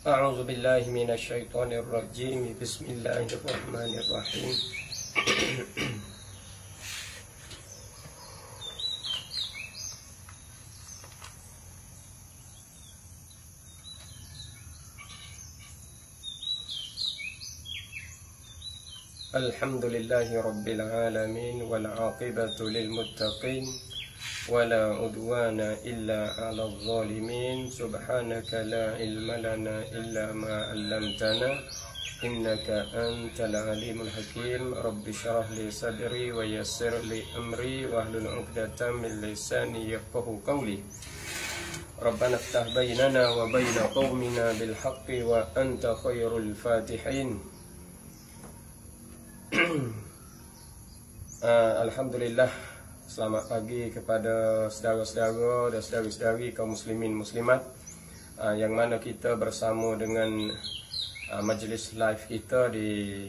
أعوذ بالله من الشيطان الرجيم بسم الله الرحمن الرحيم الحمد لله رب العالمين والعاقبة للمتقين ولا عدوان إلا على الظالمين سبحانك لا علم لنا إلا ما علمتنا إنك أنت العليم الحكيم رب اشرح لي صدري ويسر لي أمري واحلل عقدة من لساني يفقهوا قولي ربنا افتح بيننا وبين قومنا بالحق وأنت خير الفاتحين. Alhamdulillah, selamat pagi kepada saudara-saudara dan saudari-saudari kaum muslimin muslimat yang mana kita bersama dengan majlis live kita di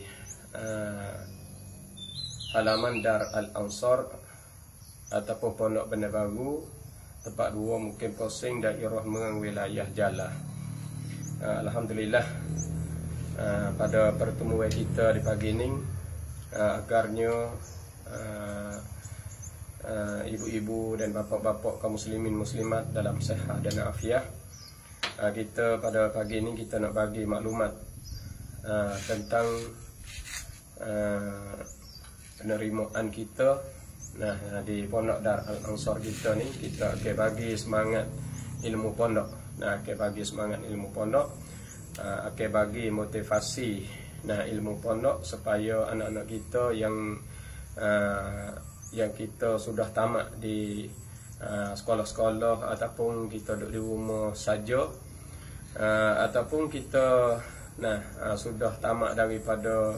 halaman Dar Al-Ansar ataupun Pondok Bandar Baru, tempat 2 mungkin Posing daerah Merang wilayah Jalah. Alhamdulillah, pada pertemuan kita di pagi ini agarnya ibu-ibu dan bapa-bapa kaum muslimin muslimat dalam sihat dan afiat. Kita pada pagi ini kita nak bagi maklumat tentang penerimaan kita. Nah, di Pondok Dar Al-Ansar kita ni kita akan bagi semangat ilmu pondok. Nah, akan bagi semangat ilmu pondok, akan bagi motivasi ilmu pondok supaya anak-anak kita yang kita sudah tamat di sekolah-sekolah ataupun kita duduk di rumah saja ataupun kita sudah tamat daripada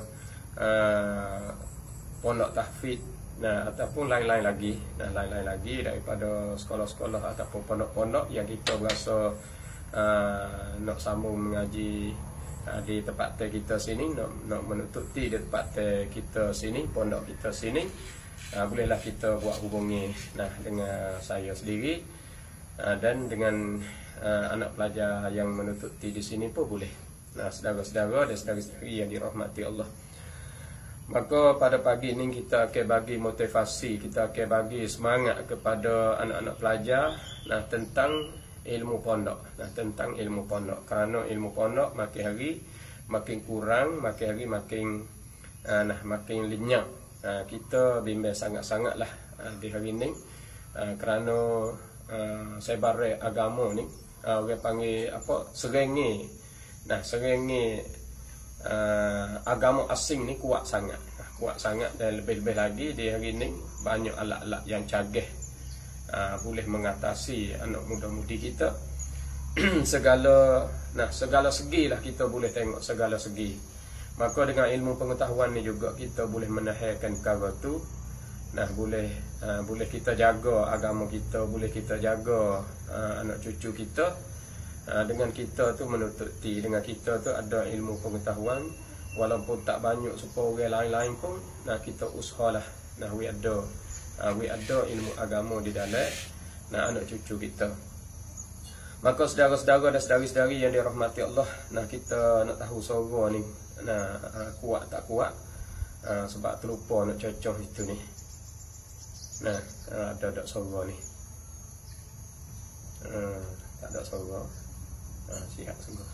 pondok tahfidz ataupun lain-lain lagi daripada sekolah-sekolah ataupun pondok-pondok yang kita berasa nak sambung mengaji di tempat kita sini, nak menutupi di tempat kita sini, pondok kita sini, bolehlah kita buat hubungi dengan saya sendiri dan dengan anak pelajar yang menutupi di sini pun boleh. Saudara-saudara dan saudari-saudari yang dirahmati Allah. Maka pada pagi ini kita akan bagi motivasi, kita akan bagi semangat kepada anak-anak pelajar tentang ilmu pondok, tentang ilmu pondok. Kerana ilmu pondok makin hari makin kurang, makin hari makin lenyap. Kita bimbang sangat-sangatlah di hari ini kerana sebar agama ni orang panggil apa, serengi. Serengi agama asing ni kuat sangat dan lebih-lebih lagi di hari ini banyak alat-alat yang canggih boleh mengatasi anak muda-mudi kita. segala segi lah kita boleh tengok segala segi. Maka dengan ilmu pengetahuan ni juga kita boleh menaharkan perkara tu. Boleh kita jaga agama kita, boleh kita jaga anak cucu kita. Dengan kita tu menututi, dengan kita tu ada ilmu pengetahuan, walaupun tak banyak supaya orang lain-lain pun kita usahalah we ada ilmu agama di dalam anak cucu kita. Maka saudara-saudara dan saudari-saudari yang dirahmati Allah, kita nak tahu suara ni kuat tak kuat, sebab terlupa nak cocok itu ni. Ada suara ni, tak ada suara. Sihat sungguh.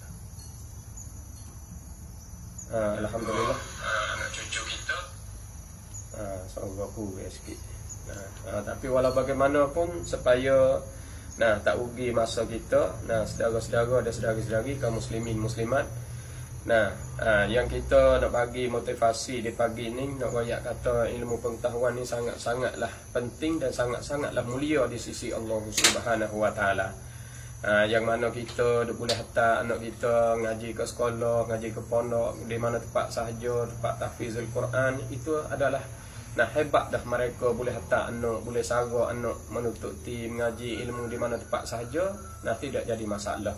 Alhamdulillah, anak cucu kita suara kurang sikit. Tapi walau bagaimanapun supaya tak rugi masa kita, saudara-saudara dan saudari-saudari kaum muslimin muslimat, yang kita nak bagi motivasi di pagi ni, nak royak kata ilmu pengetahuan ni sangat-sangatlah penting dan sangat-sangatlah mulia di sisi Allah Subhanahu wa taala. Yang mana kita boleh hantar anak kita ngaji ke sekolah, ngaji ke pondok, di mana tempat sahaja, tempat tahfizul Quran, itu adalah hebat dah mereka boleh hantar anak, boleh sara anak menututi mengaji ilmu di mana tempat sahaja, tidak jadi masalah.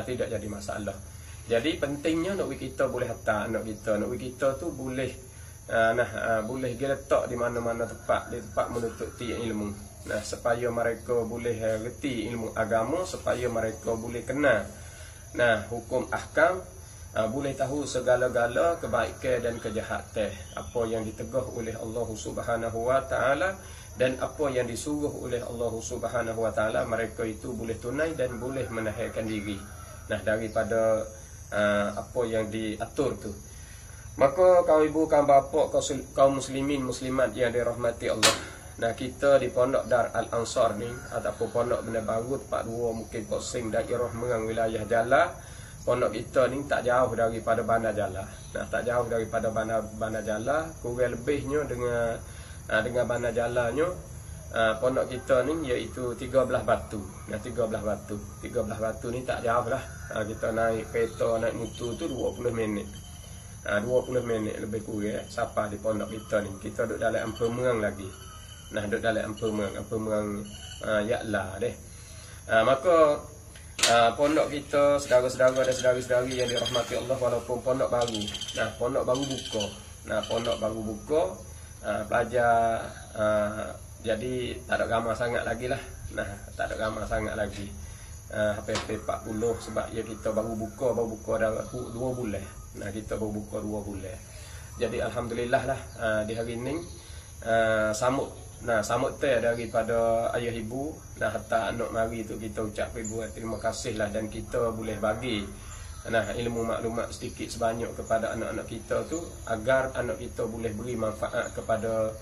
Jadi pentingnya nak kita boleh hantar anak kita, nak kita tu boleh boleh letak di mana-mana tempat, di tempat menututi ilmu. Supaya mereka boleh reti ilmu agama, supaya mereka boleh kenal Nah, hukum ahkam, boleh tahu segala-gala kebaikan dan kejahatan, apa yang diteguh oleh Allah Subhanahu wa taala dan apa yang disuruh oleh Allah Subhanahu wa taala, mereka itu boleh tunai dan boleh menahankan diri. Nah, daripada apa yang diatur tu. Maka kaum ibu, kaum bapa, kaum muslimin muslimat yang dirahmati Allah. Nah, kita di Pondok Dar Al-Ansar ni ataupun Pondok Benda Baru tempat 2 mungkin Kosing daerah Merang wilayah Jala. Pondok kita ni tak jauh daripada Bandar Jala. Nah, tak jauh daripada Bandar Jala, kurang lebihnya dengan Bandar Jalanya pondok kita ni iaitu 13 batu. Nah, 13 batu. 13 batu ni tak jauh lah. Kita naik kereta, naik motor tu 20 minit. 20 minit lebih kurang sampai di pondok kita ni. Kita duduk dalam Ampere Merang lagi. Nah, duduk dalam Ampere Merang Yakla deh. Maka pondok kita, saudara-saudara dan saudari-saudari yang dirahmati Allah, walaupun pondok baru. Nah, pondok baru buka. Nah, pondok baru buka, pelajar jadi tak ada ramai sangat lagi lah. Nah, tak ada ramai sangat lagi. HPP 40 sebab ya kita baru buka dah 2 bulan. Nah, kita baru buka 2 bulan. Jadi alhamdulillah lah di hari ini sambut daripada ayah ibu. Nah, hatta anak mari tu kita ucap ribuan terima kasih lah, dan kita boleh bagi ilmu maklumat sedikit sebanyak kepada anak-anak kita tu, agar anak kita boleh beri manfaat kepada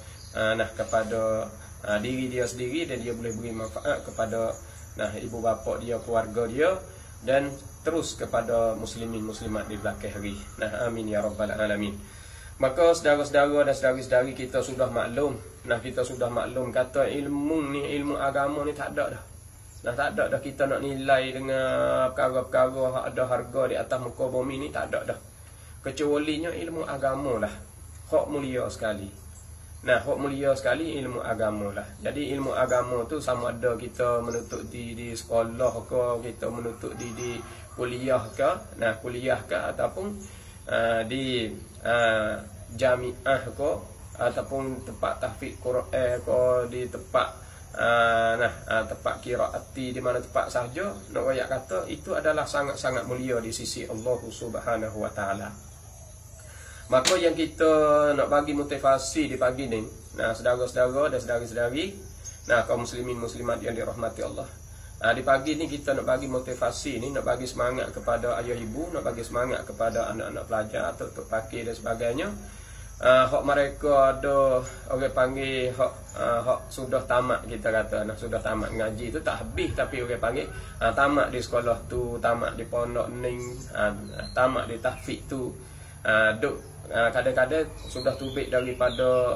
diri dia sendiri, dan dia boleh beri manfaat kepada ibu bapa dia, keluarga dia, dan terus kepada muslimin muslimat di belakang hari. Amin ya rabbal alamin. Maka saudara-saudara dan saudari-saudari, kita sudah maklum. Kita sudah maklum kata ilmu agama ni tak ada dah. Tak ada dah kita nak nilai dengan perkara-perkara ada harga di atas muka bumi ni, tak ada dah. Kecualinya ilmu agama lah. Hak mulia sekali. Hak mulia sekali ilmu agama lah. Jadi ilmu agama tu sama ada kita menuntut di sekolah ke, kita menuntut di kuliah ke, kuliah ke, ataupun di jamiah ke, ataupun tempat tahfiz Quran ke, di tempat tempat qiraati, di mana tempat sahaja, nak royak kata itu adalah sangat-sangat mulia di sisi Allah Subhanahu wa taala. Maka yang kita nak bagi motivasi di pagi ni, saudara-saudara dan saudari-saudari, kaum muslimin muslimat yang dirahmati Allah. Di pagi ni kita nak bagi motivasi ni, nak bagi semangat kepada ayah ibu, nak bagi semangat kepada anak-anak pelajar atau untuk pakir dan sebagainya. Hak mereka ada orang panggil hak sudah tamat, kita kata sudah tamat ngaji tu tak habis, tapi orang panggil tamat di sekolah tu, tamat di pondok ning, tamat di tahfiz tu, kadang-kadang sudah tubik daripada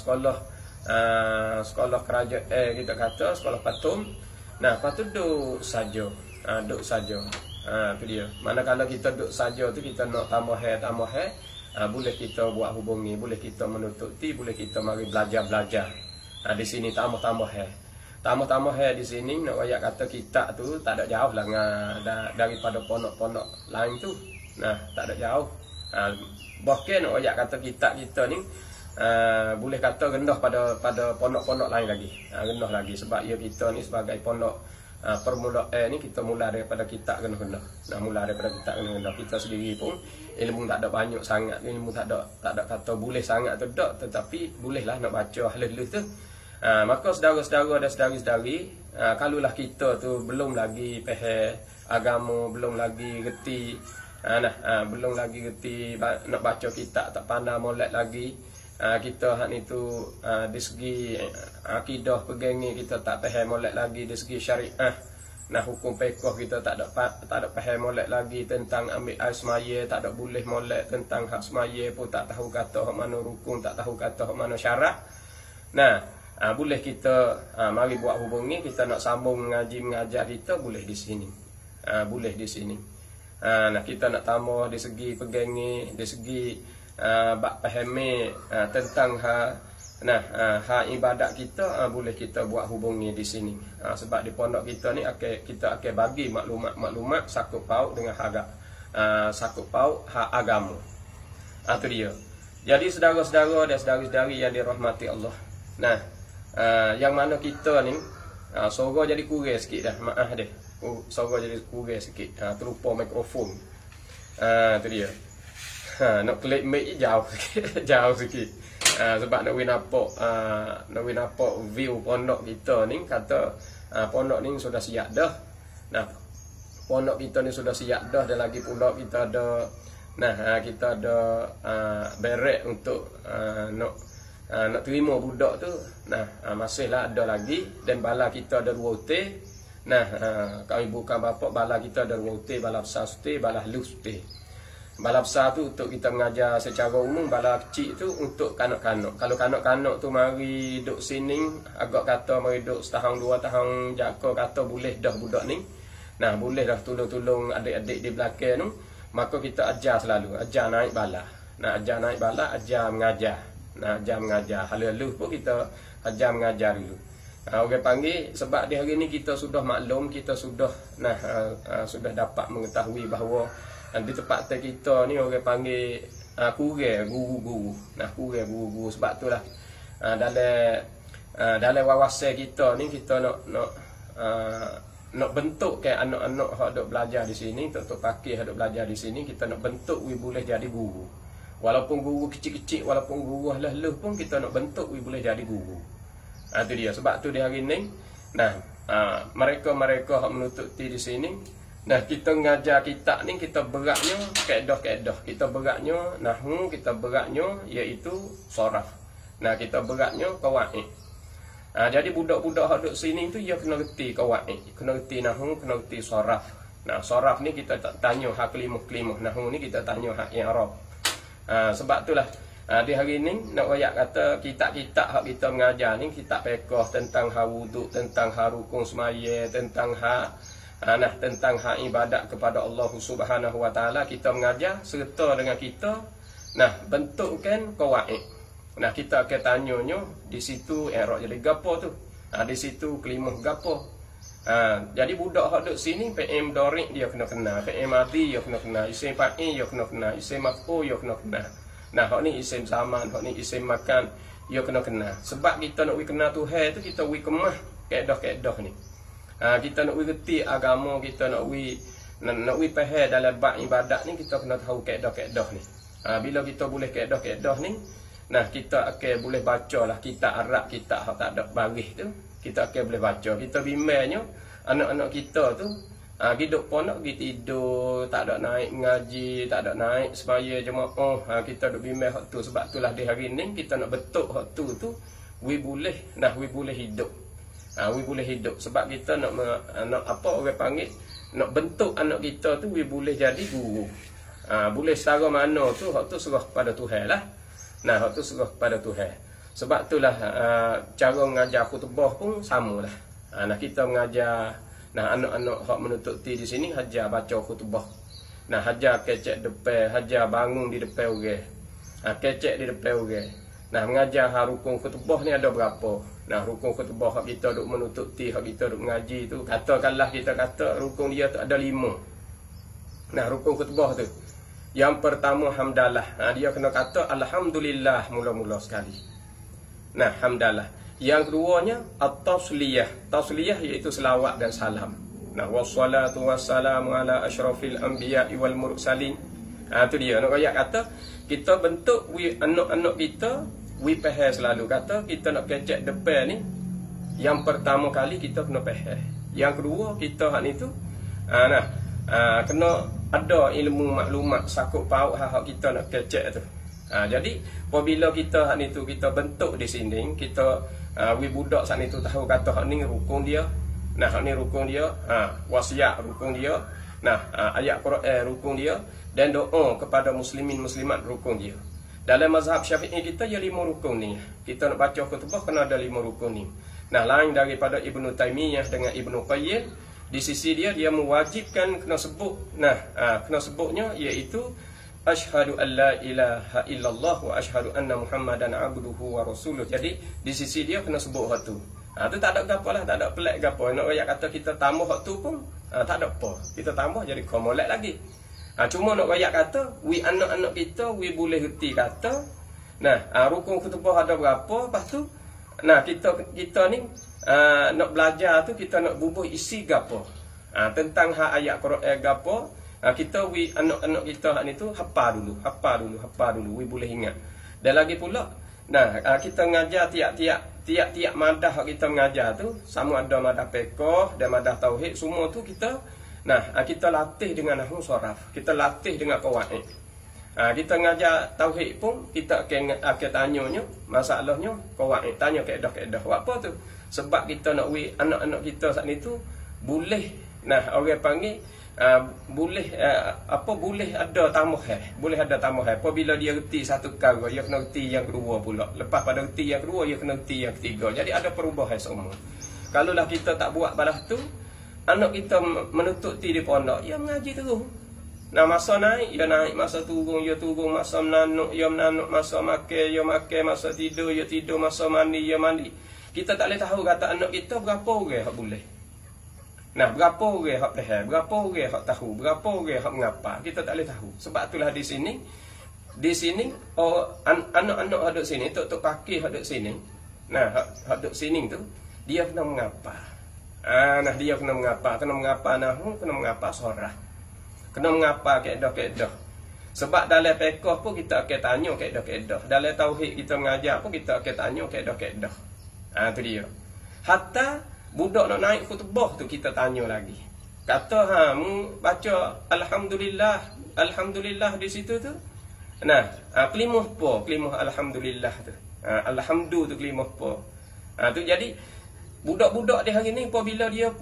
sekolah kerajaan, kita kata sekolah patung. Lepas tu duduk saja. Tu dia. Manakala kita duduk saja tu, kita nak tambah boleh kita buat hubungi, boleh kita menututi, boleh kita mari belajar. Di sini tambah di sini nak royak kata kita tu tak ada jauh lah daripada pondok-pondok lain tu. Tak ada jauh. Bahkan nak royak kata kita ni boleh kata rendah pada pondok-pondok lain lagi. Rendah lagi sebab ya kita ni sebagai pondok permulaan ni, kita mula daripada kita rendah. Mula daripada kita rendah. Kita sendiri pun ilmu tak ada banyak sangat, ilmu tak ada kata boleh sangat tu tak, tetapi bolehlah nak baca halus-halus tu. Maka saudara-saudara dan saudari-saudari, kalaulah kita tu belum lagi faham agama, belum lagi reti belum lagi reti nak baca kitab, tak pandai molek lagi, kita hak ni tu di segi akidah pegangi kita tak faham molek lagi, di segi syariah hukum fiqh kita tak ada faham molek lagi, tentang ambil air semaya tak ada boleh molek, tentang hak semaya pun tak tahu kata hak mana rukun, tak tahu kata hak mana syarat. Boleh kita mari buat hubungi, kita nak sambung mengajar kita, boleh di sini. Boleh di sini. Kita nak tambah di segi pegangi, di segi bak pahami tentang ibadat kita, boleh kita buat hubungi di sini. Sebab di pondok kita ni kita akan bagi maklumat sakup paut dengan sakup paut hak agama. Itu dia. Jadi saudara-saudara dan saudari-saudari yang dirahmati Allah. Yang mana kita ni Suara jadi kurang sikit dah. Maaf dia. Suara jadi kurang sikit. Terlupa mikrofon. Tu dia. Nak klik mic jauh sikit. Jauh sikit. Sebab nak nampak view pondok kita ni, kata pondok ni sudah siap dah. Nah, pondok kita ni sudah siap dah, dan lagi pula kita ada kita ada beret untuk nak terima budak tu. Masihlah ada lagi, dan bala kita ada 2 hotel. Kami bukan bapak, bala kita ada 2 hotel, bala besar hotel, bala halus hotel. Bala besar tu untuk kita mengajar secara umum, bala kecil tu untuk kanak-kanak. Kalau kanak-kanak tu mari duduk sini, agak kata mari duduk setahun 2 tahun, jaka kata boleh dah budak ni. Boleh dah tolong-tolong adik-adik di belakang tu. Maka kita ajar selalu, ajar naik bala. Ajar naik bala, ajar mengajar. Ajar mengajar. Halus-halus pun kita ajar mengajar dulu. Orang panggil, sebab di hari ni kita sudah maklum, kita sudah sudah dapat mengetahui bahawa di tempat kita ni orang panggil kurang guru-guru. Kurang guru-guru. Sebab itulah dalam wawasan kita ni, kita nak bentuk ke anak-anak hak dok belajar di sini, tok pakih hak dok belajar di sini, kita nak bentuk boleh jadi guru. Walaupun guru kecil-kecil, walaupun guru halus-halus pun kita nak bentuk boleh jadi guru. Itu dia. Sebab tu di hari ni, mereka hak menuntut di sini. Kita mengajar kitab ni, kita beratnya kaedah-kaedah. Kita beratnya nahwu, kita beratnya iaitu soraf. Kita beratnya qawaid. Jadi budak-budak hak duduk sini tu dia kena reti qawaid, kena reti nahwu, kena reti soraf. Soraf ni kita tak tanya hak kelimah-kelimah, nahwu ni kita tanya hak i'rab. Sebab itulah di hari ni nak royak kata kitab-kitab hak kita mengajar ni, kitab fiqh tentang hak wuduk, tentang hak rukun semaya, tentang hak ibadat kepada Allah Subhanahu Wa Taala, kita mengajar serta dengan kita bentukkan qawaid. Kita akan tanyanya di situ i'rab jadi gapo tu. Di situ kelimah gapo. Jadi budak hak duduk sini, PM dorik dia kena kenal, PM madi dia kena kenal, isim fa'il dia kena kenal, isim maf'ul dia kena kenal. Hak ni isim zaman, hak ni isim makan dia kena kenal. Sebab kita nak kenal Tuhan tu, kita kemah kaedah-kaedah ni. Kita nak reti agama, kita nak faham dalam bab ibadat ni, kita kena tahu kaedah-kaedah ni. Bila kita boleh kaedah-kaedah ni, kita akan boleh baca lah kitab Arab, kitab hak tak ada baris tu, kita akan boleh baca. Kita bimbangnya anak-anak kita tu hidup pondok, kita tidur, tak ada naik mengaji, tak ada naik semaya jemaah. Kita duk bimbang hak tu. Sebab itulah di hari ni kita nak betul hak tu boleh hidup. Boleh hidup. Sebab kita nak apa orang panggil, nak bentuk anak kita tu boleh jadi guru. Boleh secara mana tu, hak tu serah pada Tuhan lah. Hak tu serah pada Tuhan. Sebab itulah cara mengajar khutbah pun samalah. Kita mengajar anak-anak hak menuntut di sini, hajar baca khutbah. Hajar kecek depan, hajar bangun di depan orang. Kecek di depan orang. Mengajar rukun khutbah ni ada berapa? Rukun khutbah hak kita duk menuntut hak kita duk mengaji tu, katakanlah kita kata rukun dia tu ada 5. Rukun khutbah tu, yang pertama hamdalah. Dia kena kata alhamdulillah mula-mula sekali. Hamdalah. Yang keduanya at-tasliyah. Tasliyah iaitu selawat dan salam. Wassalatu wassalamu ala asyrafil anbiya'i wal mursalin. Tu dia nak ayat kata kita bentuk anak-anak kita faham selalu. Kata kita nak kecek depan ni, yang pertama kali kita kena faham. Yang kedua kita hak ni tu kena ada ilmu maklumat sakut paut hak kita nak kecek tu. Jadi apabila kita hak ni tu kita bentuk di sini, kita budak saat ni tu tahu kata hak ni rukun dia. Hak ni rukun dia, wasiat rukun dia. Ayat Quran rukun dia, dan doa kepada muslimin muslimat rukun dia. Dalam mazhab Syafi'i kita ya 5 rukun ni. Kita nak baca khutbah kena ada 5 rukun ni. Lain daripada Ibnu Taimiyah dengan Ibnu Qayyim, di sisi dia mewajibkan kena sebut. Kena sebutnya iaitu asyhadu an la ilaha illallah wa asyhadu anna Muhammadan abduhu wa rasuluh. Jadi di sisi dia kena sebut hak tu. Tu tak ada gapo lah, tak ada pelik gapo. Nak ayat kata kita tambah hak tu pun tak ada apa. Kita tambah jadi molek lagi. Cuma nak ayat kata anak-anak kita boleh reti kata rukun khutbah ada berapa, lepas tu kita ni nak belajar tu kita nak bubuh isi gapo. Tentang hak ayat Quran gapo, kita anak-anak kita hak ni tu hafal dulu, we boleh ingat. Dan lagi pula, kita mengajar tiap-tiap madah kita mengajar tu, sama ada madah fiqh dan madah tauhid, semua tu kita latih dengan nahwu sharaf, kita latih dengan qawaid. Kita mengajar tauhid pun kita akan tanyanya masalahnya qawaid, tanya kaedah-kaedah. Apa tu? Sebab kita nak anak-anak kita saat ni tu boleh, orang panggil boleh ada tambahan. Apabila dia reti satu perkara, dia kena reti yang kedua pula. Lepas pada reti yang kedua, dia kena reti yang ketiga. Jadi ada perubahan semua. Kalaulah kita tak buat balas tu, anak kita menuntut ti di pondok, dia mengaji terus. Masa naik, dia naik, masa turun, dia turun, masa menanuk, dia menanuk, masa makan, dia makan, masa tidur, dia tidur, masa mandi, dia mandi. Kita tak boleh tahu kata anak kita berapa orang yang boleh. Berapa orang yang faham, berapa orang yang tahu, berapa orang yang mengapa, kita tak boleh tahu. Sebab itulah di sini anak-anak hadut sini, tok kaki hadut sini. Hadut sini tu dia kena mengapa. Dia kena mengapa nahwu, kena mengapa sorah. Kena mengapa kaedah-kaedah. Sebab dalam fiqh pun kita akan tanya kaedah-kaedah. Dalam tauhid kita mengajar pun kita akan tanya kaedah-kaedah. Tu dia. Hatta budak nak naik khutbah tu kita tanya lagi. Kata mu baca alhamdulillah di situ tu. Kelimah apa? Kelimah alhamdulillah tu. Alhamdu tu kelimah apa? Tu jadi budak-budak di hari ni apabila dia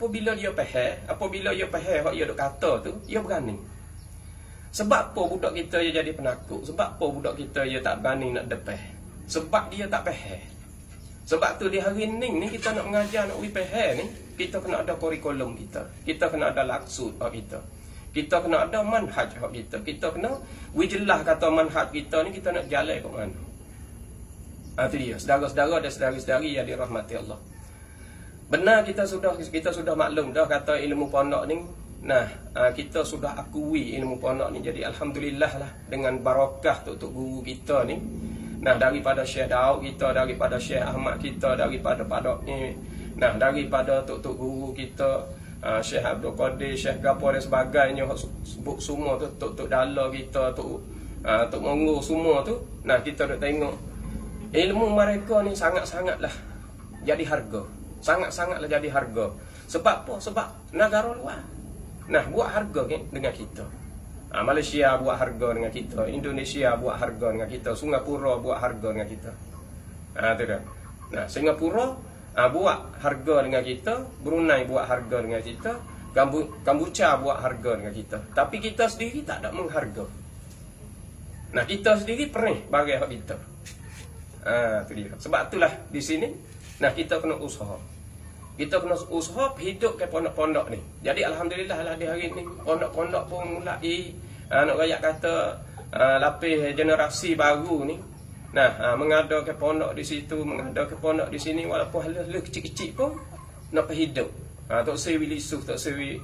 faham hak dia duk kata tu, dia berani. Sebab apa budak kita dia jadi penakut? Sebab apa budak kita dia tak berani nak depan? Sebab dia tak faham. Sebab tu di hari ni kita nak mengajar, nak faham ni, kita kena ada kurikulum kita. Kita kena ada laksud kita. Kita kena ada manhaj kita. Kita kena jelas kata manhaj kita ni kita nak jalan ke mana. Itu dia. Saudara-saudara dan saudari-saudari yang dirahmati Allah. Benar kita sudah maklum dah kata ilmu pondok ni. Kita sudah akui ilmu pondok ni. Jadi alhamdulillah lah dengan barakah tok guru kita ni. Daripada Syekh Daud kita, daripada Syekh Ahmad kita, daripada padok ni, daripada tok guru kita, Syekh Abdul Qadir, Syekh Gapo dan sebagainya, sebut semua tu, tok dala kita, tok Monggo semua tu, kita nak tengok ilmu mereka ni sangat-sangatlah jadi harga. Sangat-sangatlah jadi harga. Sebab apa? Sebab negara luar buat harga dengan kita. Malaysia buat harga dengan kita, Indonesia buat harga dengan kita, Singapura buat harga dengan kita. Tu dah. Singapura buat harga dengan kita, Brunei buat harga dengan kita, Kamboja buat harga dengan kita. Tapi kita sendiri tak ada mengharga. Kita sendiri pernah bagi hak kita. Tu dia. Sebab itulah di sini kita kena usaha. Kita kena usaha hidup ke pondok-pondok ni. Jadi alhamdulillah lah di hari ni pondok-pondok pun mulai nak rakyat kata lapis generasi baru ni. Mengada ke pondok di situ, mengada ke pondok di sini, walaupun hal-hal kecil-kecil pun nak hidup. Tok Sewi lisuh, Tok Sewi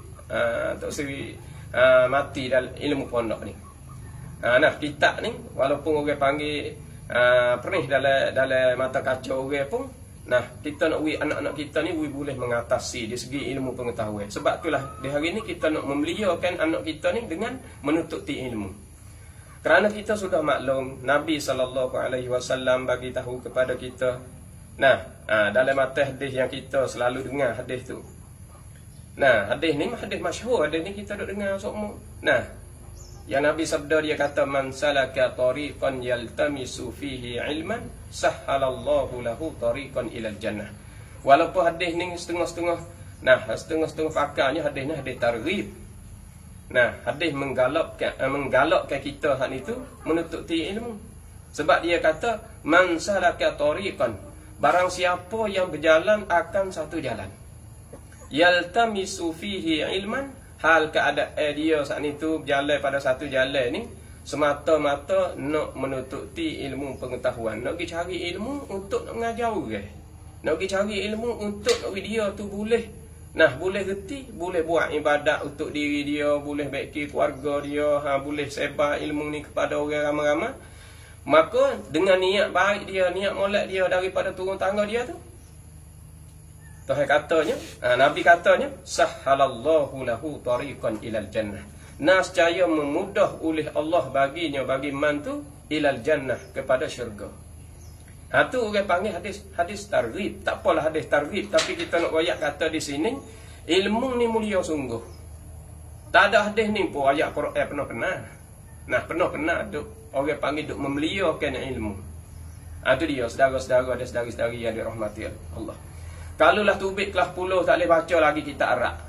mati dalam ilmu pondok ni. Kita ni walaupun orang panggil perih dalam mata kaca orang pun, kita nak anak-anak kita ni boleh mengatasi dari segi ilmu pengetahuan. Sebab itulah di hari ni kita nak memeliharakan anak kita ni dengan menuntut ilmu. Kerana kita sudah maklum Nabi SAW bagi tahu kepada kita. Dalam hadis yang kita selalu dengar hadis tu. Hadis ni hadis masyhur, hadis ni kita duk dengar semua. Yang Nabi sabda dia kata man salaka tariqan yaltamisu fihi ilman sahhalallahu lahu tariqan ilal jannah. Walaupun hadis ni setengah-setengah fakarnya hadis ni hadis targhib. Hadis menggalakkan kita hak itu menuntut ilmu. Sebab dia kata man salaka tariqan, barang siapa yang berjalan akan satu jalan, yaltamisu fihi ilman, hal keadaan dia saat itu berjalan pada satu jalan ni semata-mata nak menutupi ilmu pengetahuan, nak pergi cari ilmu untuk nak mengajar orang, nak pergi cari ilmu untuk nak dia tu boleh reti, boleh buat ibadat untuk diri dia, boleh baiki keluarga dia, boleh sebar ilmu ni kepada orang ramai-ramai. Maka dengan niat baik dia, niat molek dia daripada turun tangga dia tu, Tuhan katanya, Nabi katanya, sahhalallahu lahu tariqan ilal jannah. Nascaya memudah oleh Allah baginya, bagi man tu ilal jannah, kepada syurga. Tu orang panggil hadis targhib. Tak apalah hadis targhib, tapi kita nak royak kata di sini, ilmu ni mulia sungguh. Tak ada hadis ni pun ayat Quran pernah kena. Nah, pernah kena duk orang panggil duk memuliakan ilmu. Tu dia saudara-saudara dan saudari-saudari yang dirahmati Allah. Kalaulah tubik kelas 10 tak boleh baca lagi kitab Arab.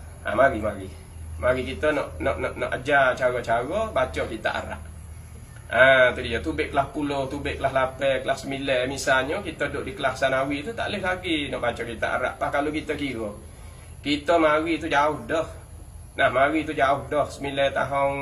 Mari kita nak ajar cara-cara baca kitab Arab. Tu dia, tubik kelas 10, tubik kelas 8, kelas 9 misalnya, kita duduk di kelas sanawi tu tak boleh lagi nak baca kitab Arab. Kalau kita kira, kita mari tu jauh dah. Nah, mari tu jauh dah, 9 tahun,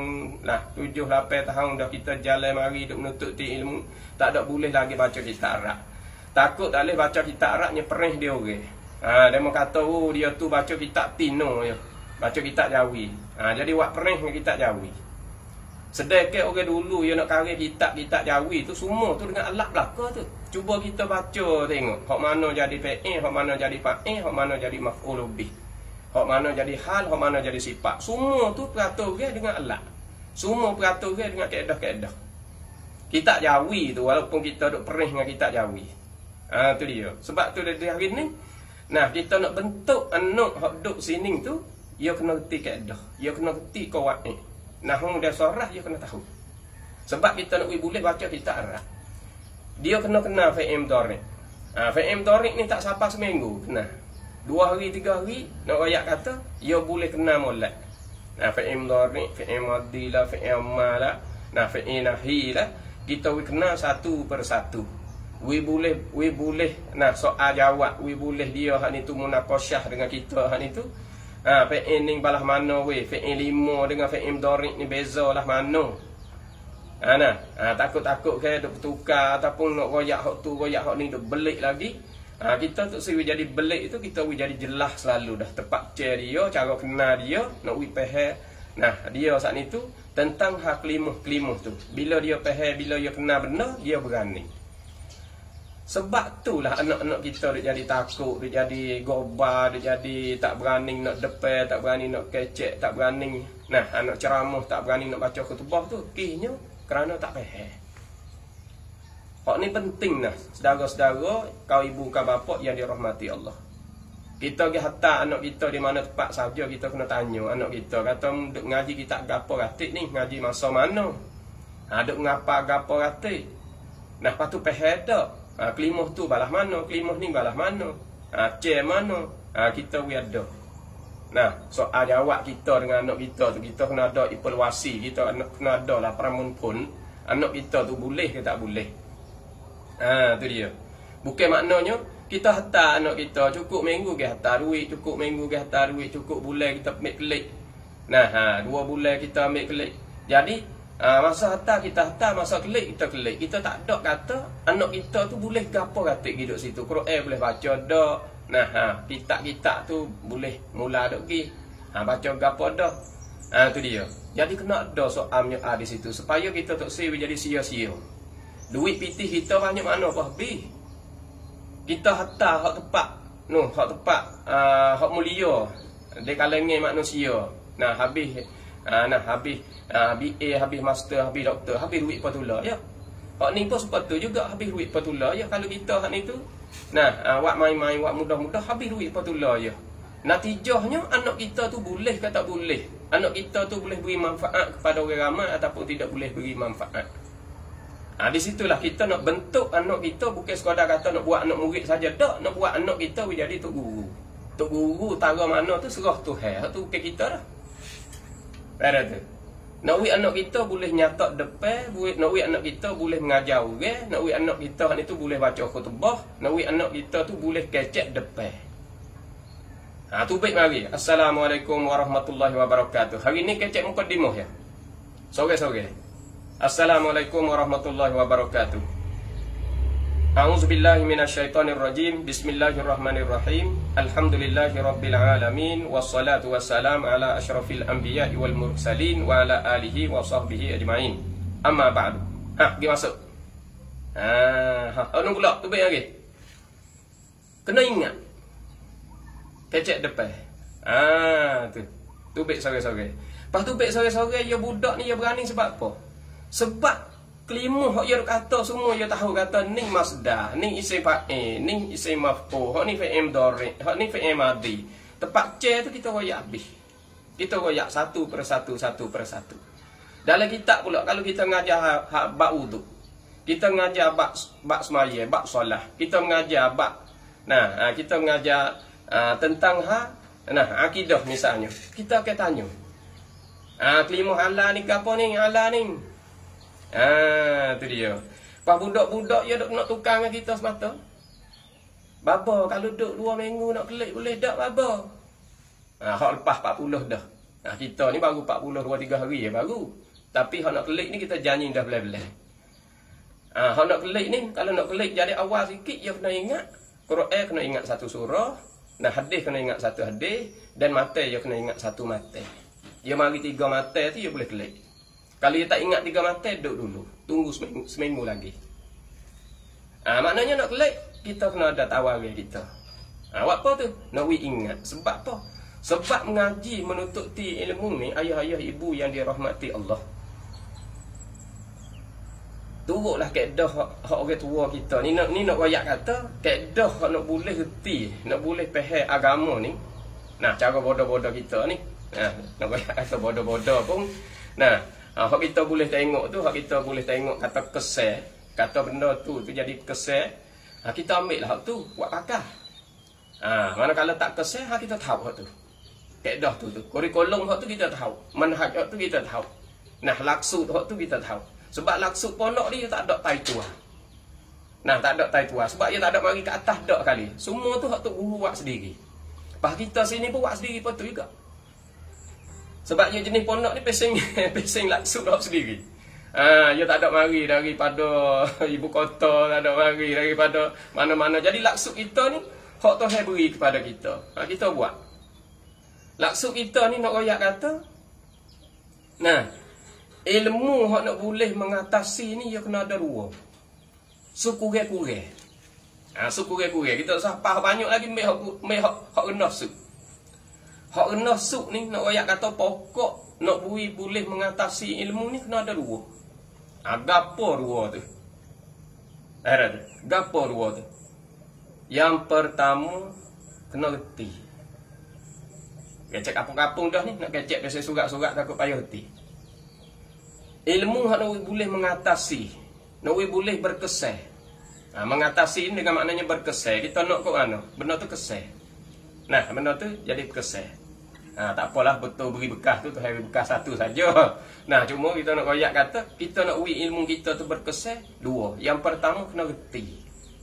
7-8 tahun dah kita jalan mari duk menuntut ilmu, tak ada boleh lagi baca kitab Arab. Takut tak boleh baca kitab Arabnya perih dia orang. Dia mau kata, dia tu baca kitab Tino ya. Baca kitab Jawi. Jadi buat perih dengan kitab Jawi. Sedekah orang dulu yang nak karya kitab-kitab Jawi tu, semua tu dengan alat belaka tu. Cuba kita baca tengok. Hak mana jadi fa'il, hak mana jadi fa'il, hak mana jadi maf'ul bih. Hak mana jadi hal, hak mana jadi sifat. Semua tu peraturan dengan alat. Semua peraturan dengan kaedah-kaedah. Kitab Jawi tu, walaupun kita duk perih dengan kitab Jawi. Tu dia. Sebab tu dari hari ni, kita nak bentuk anak hak duk sini tu, dia kena reti kaedah, dia kena reti qawaid. Nahwu dan sarah dia kena tahu. Sebab kita nak boleh baca kitab Arab, dia kena fi'il mudhari'. Fi'il mudhari' ni tak sampai seminggu kena. 2 hari 3 hari nak royak kata, dia boleh kena molek. Fi'il mudhari', fi'il madhi lah, fi'il amar lah, fi'il nahi lah, kita kena satu persatu. We boleh soal jawab, we boleh dia hak ni tu munaqasyah dengan kita hak ni tu. Fi'il ni balah mana we, fi'il 5 dengan fi'il mudhari' ni bezalah mana. Takut-takut ke duk bertukar ataupun nak royak hak tu, royak hak ni duk belik lagi. Kita tu siwi jadi belik itu, kita we jadi jelas selalu dah tepat cer dia, cara kenal dia, nak we faham. Dia saat ni tu tentang hak kelimuh tu. Bila dia faham, bila dia kenal benar, dia berani. Sebab itulah anak-anak kita dia jadi takut, dia jadi gobar, dia jadi tak berani nak depan, tak berani nak kecek, tak berani anak ceramah, tak berani nak baca khutbah tu. Kihnya kerana tak faham. Hak ni penting saudara-saudara, kau ibu kau bapa yang dirahmati Allah. Kita pergi hantar anak kita di mana tempat saja, kita kena tanya anak kita, kata duk ngaji kitab gapo ratik ni, ngaji masa mana? Duk ngapa gapo ratik? Lepas tu faham tak? Kelimuh tu balah mana, kelimuh ni balah mana, cer mana, kita we ada. Soal jawab kita dengan anak kita tu, kita kena ada evaluasi, kita kena ada lah peramun pun anak kita tu boleh ke tak boleh. Tu dia. Bukan maknanya kita hantar anak kita cukup minggu ke hantar duit, cukup minggu ke hantar duit, cukup bulan kita ambil kelik. 2 bulan kita ambil kelik. Jadi masa hantar kita hantar, masa kelik kita kelik. Kita tak ada kata anak kita tu boleh gapo ratik hidup situ. Quran boleh baca dak. Kitab-kitab tu boleh mula dak gi. Baca gapo dak. Tu dia. Jadi kena ada soalnya di situ supaya kita tak jadi sia-sia. Duit pitih kita banyak mana apa habis. Kita hantar hak tepat. Hak tepat, hak mulia di kalangan manusia. Habis habis BA, habis master, habis doktor, habis duit patula ya. Hak ni pun sepatu juga habis duit patula ya. Kalau kita hak ni tu buat main-main, buat mudah-mudah habis duit patula ya. Natijahnya anak kita tu boleh ke tak boleh? Anak kita tu boleh beri manfaat kepada orang ramai ataupun tidak boleh beri manfaat. Di situlah kita nak bentuk anak kita, bukan sekadar kata nak buat anak murid saja, tak, nak buat anak kita jadi tok guru. Tok guru tara mana tu serah Tuhan, tu bukan kita dah. Pada tu. Nak we anak kita boleh nyatak depan, nak we anak kita boleh mengajar orang, nak we anak kita ni tu boleh baca khutbah, nak we anak kita tu boleh kecek depan. Tu baik mari. Assalamualaikum warahmatullahi wabarakatuh. Hari ni kecek mukadimah ya. Sore-sore. Assalamualaikum warahmatullahi wabarakatuh. A'udzubillahi minasyaitonirrajim. Bismillahirrahmanirrahim. Alhamdulillahirabbil alamin wassalatu wassalamu ala asyrafil anbiya'i wal mursalin wa ala alihi wa sahbihi ajmain. Amma ba'du. Pergi masuk. Anu pula tu baik lagi. Kena ingat. kecek depan. Tu. Tubik sore-sore. Lepas tu tubik sore-sore ya budak ni ya berani sebab apa? Sebab kelima hak ya kata semua ya tahu kata ni masdar, ni isim fa'il, ni isim maf'ul, hak ni fi'il mudhari', hak ni fi'il madhi. Tepat C tu kita royak habis. Kita royak satu persatu. Dalam kitab pula kalau kita mengajar bab wuduk, kita mengajar bab semaya, bab solat, kita mengajar bab kita mengajar tentang akidah misalnya. Kita akan tanya. Kelima halal ni ke apa ni? Halal ni. Tu dia. Pas budak-budak ya duk nak tukar dengan kita semata. Baba kalau duduk 2 minggu nak kelik boleh tak baba? Hak lepas 40 dah. Kita ni baru 40 2-3 hari ya baru. Tapi hak nak kelik ni kita janji dah belah-belah. Hak nak kelik ni kalau nak kelik jadi awal sikit ya kena ingat Quran kena ingat satu surah, hadis kena ingat satu hadis dan mata ya kena ingat satu mata. Ya mari 3 mata tu ya boleh kelik. Kalau dia tak ingat 3 mata duduk dulu. Tunggu seminggu lagi. Maknanya nak kelik kita kena ada tawaran kita. Buat apa tu? Nak ingat. Sebab apa? Sebab mengaji menuntut ilmu ni ayah-ayah ibu yang dirahmati Allah. Turutlah kaedah hak orang tua kita ni nak royak kata kaedah hak nak boleh reti, nak boleh faham agama ni. Cara bodoh-bodoh kita ni. Nak royak kata bodoh-bodoh pun. Hak kita boleh tengok tu, hak kita boleh tengok kata kesal, kata benda tu jadi kesal. Kita ambil lah hak tu buat pakar. Mana kalau tak kesal kita tahu hak tu. Kaedah tu. Kurikulum hak tu kita tahu. Manhaj hak tu kita tahu. Laksud hak tu kita tahu. Sebab laksud pondok dia tak ada tai tua. Tak ada tai tua. Sebab dia tak ada mari ke atas dak kali. Semua tu hak tu guru buat sendiri. Pas kita sini pun buat sendiri pun tu juga. Sebab dia jenis pondok ni pesing laksud hak sendiri. Dia tak ada mari daripada ibu kota, tak ada mari daripada mana-mana. Jadi laksud kita ni hak Tuhan beri kepada kita. Kita buat. Laksud kita ni nak royak kata ilmu hak nak boleh mengatasi ni dia kena ada 2. Sukurang-kurang. Sukurang-kurang. Kita sapa banyak lagi hak rendah suk. Hak rendah suk ni nak royak kata pokok nak boleh mengatasi ilmu ni kena ada 2. Gapo 2 tu? Gapo 2 tu? Yang pertama kena reti. Kecek kapung-kapung dah ni nak kecek biasa surat-surat takut payah reti. Ilmu hak nak boleh mengatasi, nak boleh berkesan. Mengatasi ni dengan maknanya berkesan. Kita nak kok mana? Benda tu kesan. Benda tu jadi kesan. Tak apalah betul beri bekas tu hari bekas satu saja. Cuma kita nak royak kata kita nak ilmu kita tu berkesan 2. Yang pertama kena reti.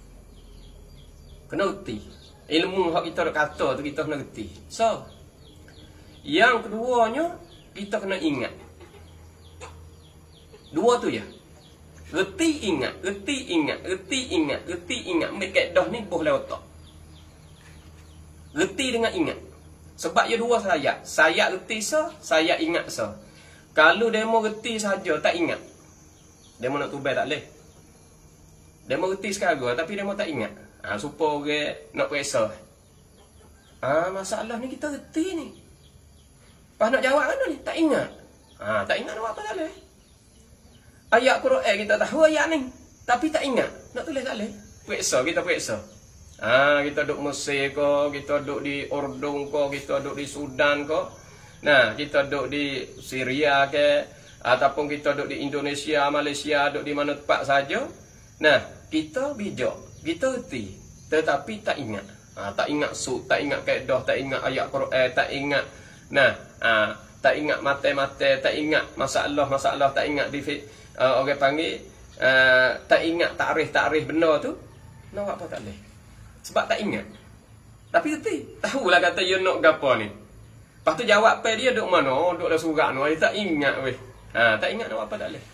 Kena reti. Ilmu hak kita nak kata tu kita kena reti. So, yang keduanya kita kena ingat. 2 tu je. Reti ingat. Ambil kaedah ni boh lewat otak. Reti dengan ingat. Sebab dia 2 sayap. Sayap reti sayap ingat Kalau demo reti saja tak ingat. Demo nak tubai tak boleh. Demo reti sekarang tapi demo tak ingat. Supaya orang nak periksa. Masalah ni kita reti ni. Pas nak jawab mana ni? Tak ingat. Tak ingat nak apa tak boleh. Ayat Quran kita tahu ayat ni. Tapi tak ingat. Nak tulis tak boleh. Kita periksa. Kita duduk Mesir ko, kita duduk di Urdun ko, kita duduk di Sudan ko. Kita duduk di Syria ke, ataupun kita duduk di Indonesia, Malaysia, duduk di mana tempat saja. Kita bijak, kita reti, tetapi tak ingat. Tak ingat tak ingat kaedah, tak ingat ayat Quran, tak ingat. Tak ingat mata-mata, tak ingat masalah-masalah, tak ingat orang panggil tak ingat takrif benda tu. Nak apa tak boleh. Sebab tak ingat. Tapi reti. Tahulah kata you nak gapo ni. Lepas tu jawab pe dia duk mana? Duk dalam surat ni. Dia tak ingat weh. Tak ingat nak apa tak boleh.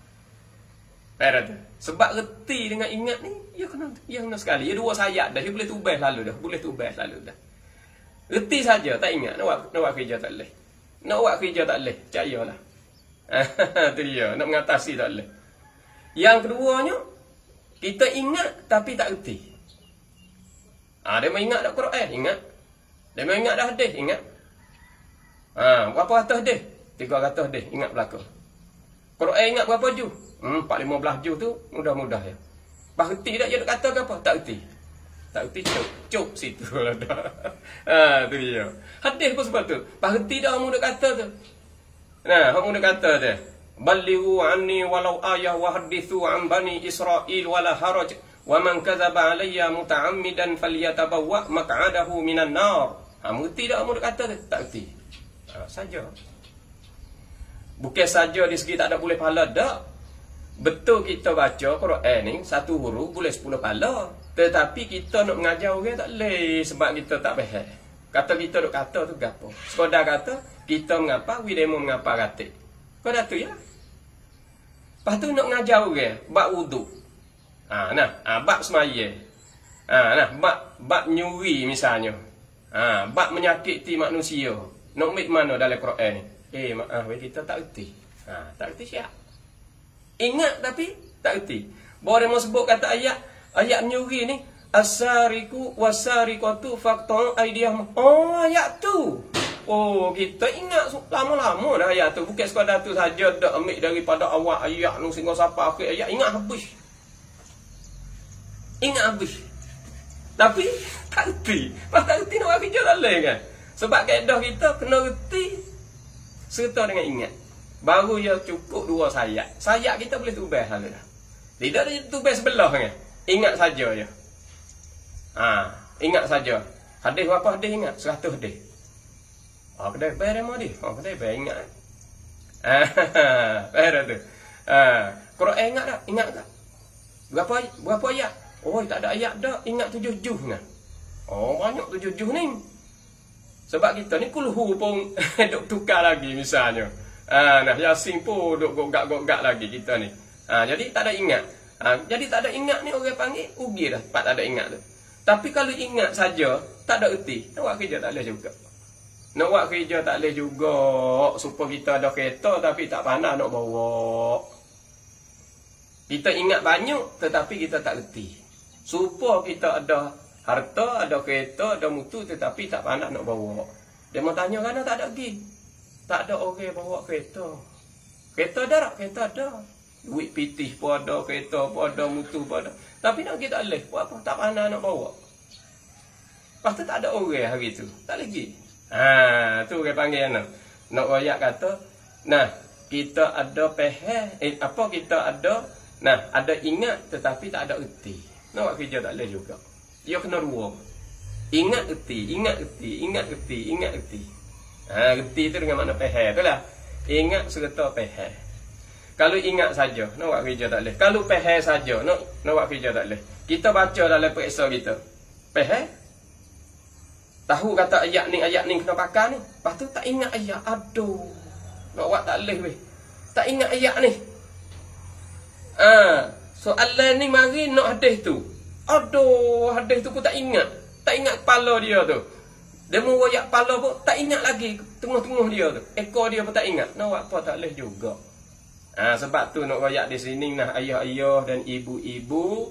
Sebab reti dengan ingat ni dia kena sekali. Dia 2 sayap dah. Dia boleh tubah lalu dah. Reti saja tak ingat. Nak buat kerja tak boleh. Nak buat kerja tak boleh. Percayalah. Tu dia. Nak mengatasi tak boleh. Yang keduanya kita ingat tapi tak reti. Dia mengingat tak Quran? Ingat. Dia memang ingat dah hadis, ingat. Berapa ratus hadis? 300 hadis, ingat belaka. Quran ingat berapa juz? 4-15 juz tu mudah-mudah ya. Berhenti tak dia nak kata ke apa? Tak erti. Tak erti cuk situ lah dah. Tu dia. Hadis pun sebab tu. Berhenti dah kamu nak kata tu. Nah, kamu nak kata dia. Ballighu anni walau ayah wa hadithu an bani Israil wala haraj. Wa man kadzaba alayya muta'ammidan falyatabawwa maq'adahu minan nar. Mengerti tak kamu nak kata tu? Tak erti. Saja. Bukan saja di segi tak ada boleh pahala dak. Betul kita baca Quran ni satu huruf boleh 10 pahala. Tetapi kita nak mengajar orang tak boleh sebab kita tak faham. Kata kita duk kata tu gapo? Sekadar kata kita mengapa, we demo mengapa kata. Kau dah tu ya. Lepas tu nak mengajar orang bab wudu. Bab semaya. Bab nyuri misalnya. Bab menyakiti manusia. Nak ambil mana dalam Quran ni? Maaf, kita tak erti. Tak erti siap. Ingat tapi tak erti. Bahawa dia mau sebut kata ayat menyuri ni, as-sariqu was-sariqatu faqta'u aydiyahum. Ayat tu. Kita ingat lama-lama dah ayat tu. Bukan sekadar tu saja dak ambil daripada awal ayat nu sehingga sampai akhir ayat. Ingat habis. Tapi tak erti. Pas tak erti nak kerja tak boleh kan? Sebab kaedah kita kena erti serta dengan ingat. Baru ya cukup 2 sayap. Sayap kita boleh tubah saja dah. Tidak ada tubah sebelah kan. Ingat saja je. Ingat saja. Hadis berapa hadis ingat? 100 hadis. Kedai bayar demo dia. Kedai bayar ingat. Bayar tu. Quran ingat tak? Ingat tak? Berapa ayat? Tak ada ayat dah. Ingat 7 juz kan. Banyak 7 juz ni. Sebab kita ni kulhu pun duk tukar lagi misalnya. Yasin pun duk gogak-gogak lagi kita ni. Jadi tak ada ingat. Jadi tak ada ingat ni orang panggil ugi dah. Pak tak ada ingat tu. Tapi kalau ingat saja tak ada erti. Nak buat kerja tak boleh juga. Nak buat kerja tak boleh juga. Supaya kita ada kereta tapi tak pandai nak bawa. Kita ingat banyak tetapi kita tak erti. Supaya kita ada harta, ada kereta, ada mutu tetapi tak pandai nak bawa. Dia mau tanya kerana tak ada lagi. Tak ada orang bawa kereta. Kereta ada tak? Kereta ada. Duit pitih pun ada, kereta pun ada, mutu pun ada. Tapi nak pergi tak boleh. Buat apa? Tak pandai nak bawa. Lepas tu tak ada orang hari tu. Tak lagi. Tu orang panggil mana? Nak royak kata, kita ada kita ada, ada ingat tetapi tak ada erti. Nak buat kerja tak boleh juga. Dia kena 2. Ingat erti. Erti tu dengan makna faham. Itulah. Ingat serta faham. Kalau ingat saja, nak buat kerja tak boleh. Kalau faham saja, nak buat kerja tak boleh. Kita baca dalam periksa kita. Faham? Tahu kata ayat ni kena pakai ni. Lepas tu tak ingat ayat. Aduh. Nak buat tak boleh weh. Tak ingat ayat ni. Soalan ni mari nak hadis tu. Aduh, hadis tu pun tak ingat. Tak ingat kepala dia tu. Dia mau royak kepala pun tak ingat lagi. Tengah-tengah dia tu. Ekor dia pun tak ingat. Nak buat apa tak boleh juga. Sebab tu nak royak di sini ayah-ayah dan ibu-ibu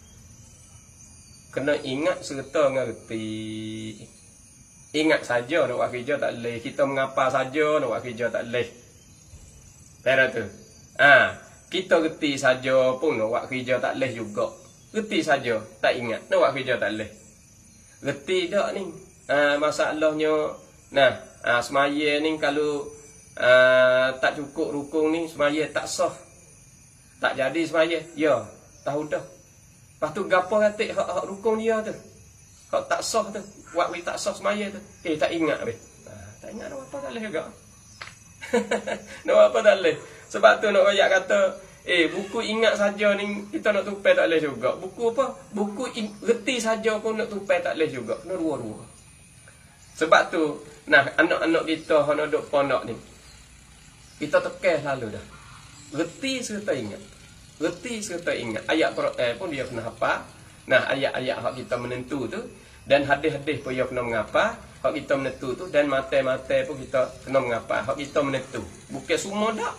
kena ingat serta ngerti. Ingat saja nak buat kerja tak boleh. Kita mengapa saja nak buat kerja tak boleh. Lepas tu. Kita reti saja pun nak buat kerja tak boleh juga. Reti saja, tak ingat. Nak buat kerja tak boleh. Reti tak ni. Masalahnya, semaya ni kalau tak cukup rukun ni, semaya tak sah. Tak jadi semaya. Ya, tahu dah. Lepas tu gapo katik hak rukun dia tu. Hak tak sah tu. Buat tak sah semaya tu. Tak ingat weh. Tak ingat nak apa tak boleh juga. Nak apa tak boleh. Sebab tu nak royak kata, buku ingat saja ni kita nak tupai tak boleh juga. Buku apa? Buku reti saja pun nak tupai tak boleh juga. Kena 2-2. Sebab tu, anak-anak kita yang duduk pondok ni, kita tekan selalu dah. Reti serta ingat. Reti serta ingat. Ayat Quran pun dia kena hafal. Ayat-ayat hak kita menentu tu. Dan hadis-hadis pun dia kena mengapa. Hak kita menentu tu. Dan mata-mata pun kita kena mengapa. Hak kita menentu. Bukan semua tak.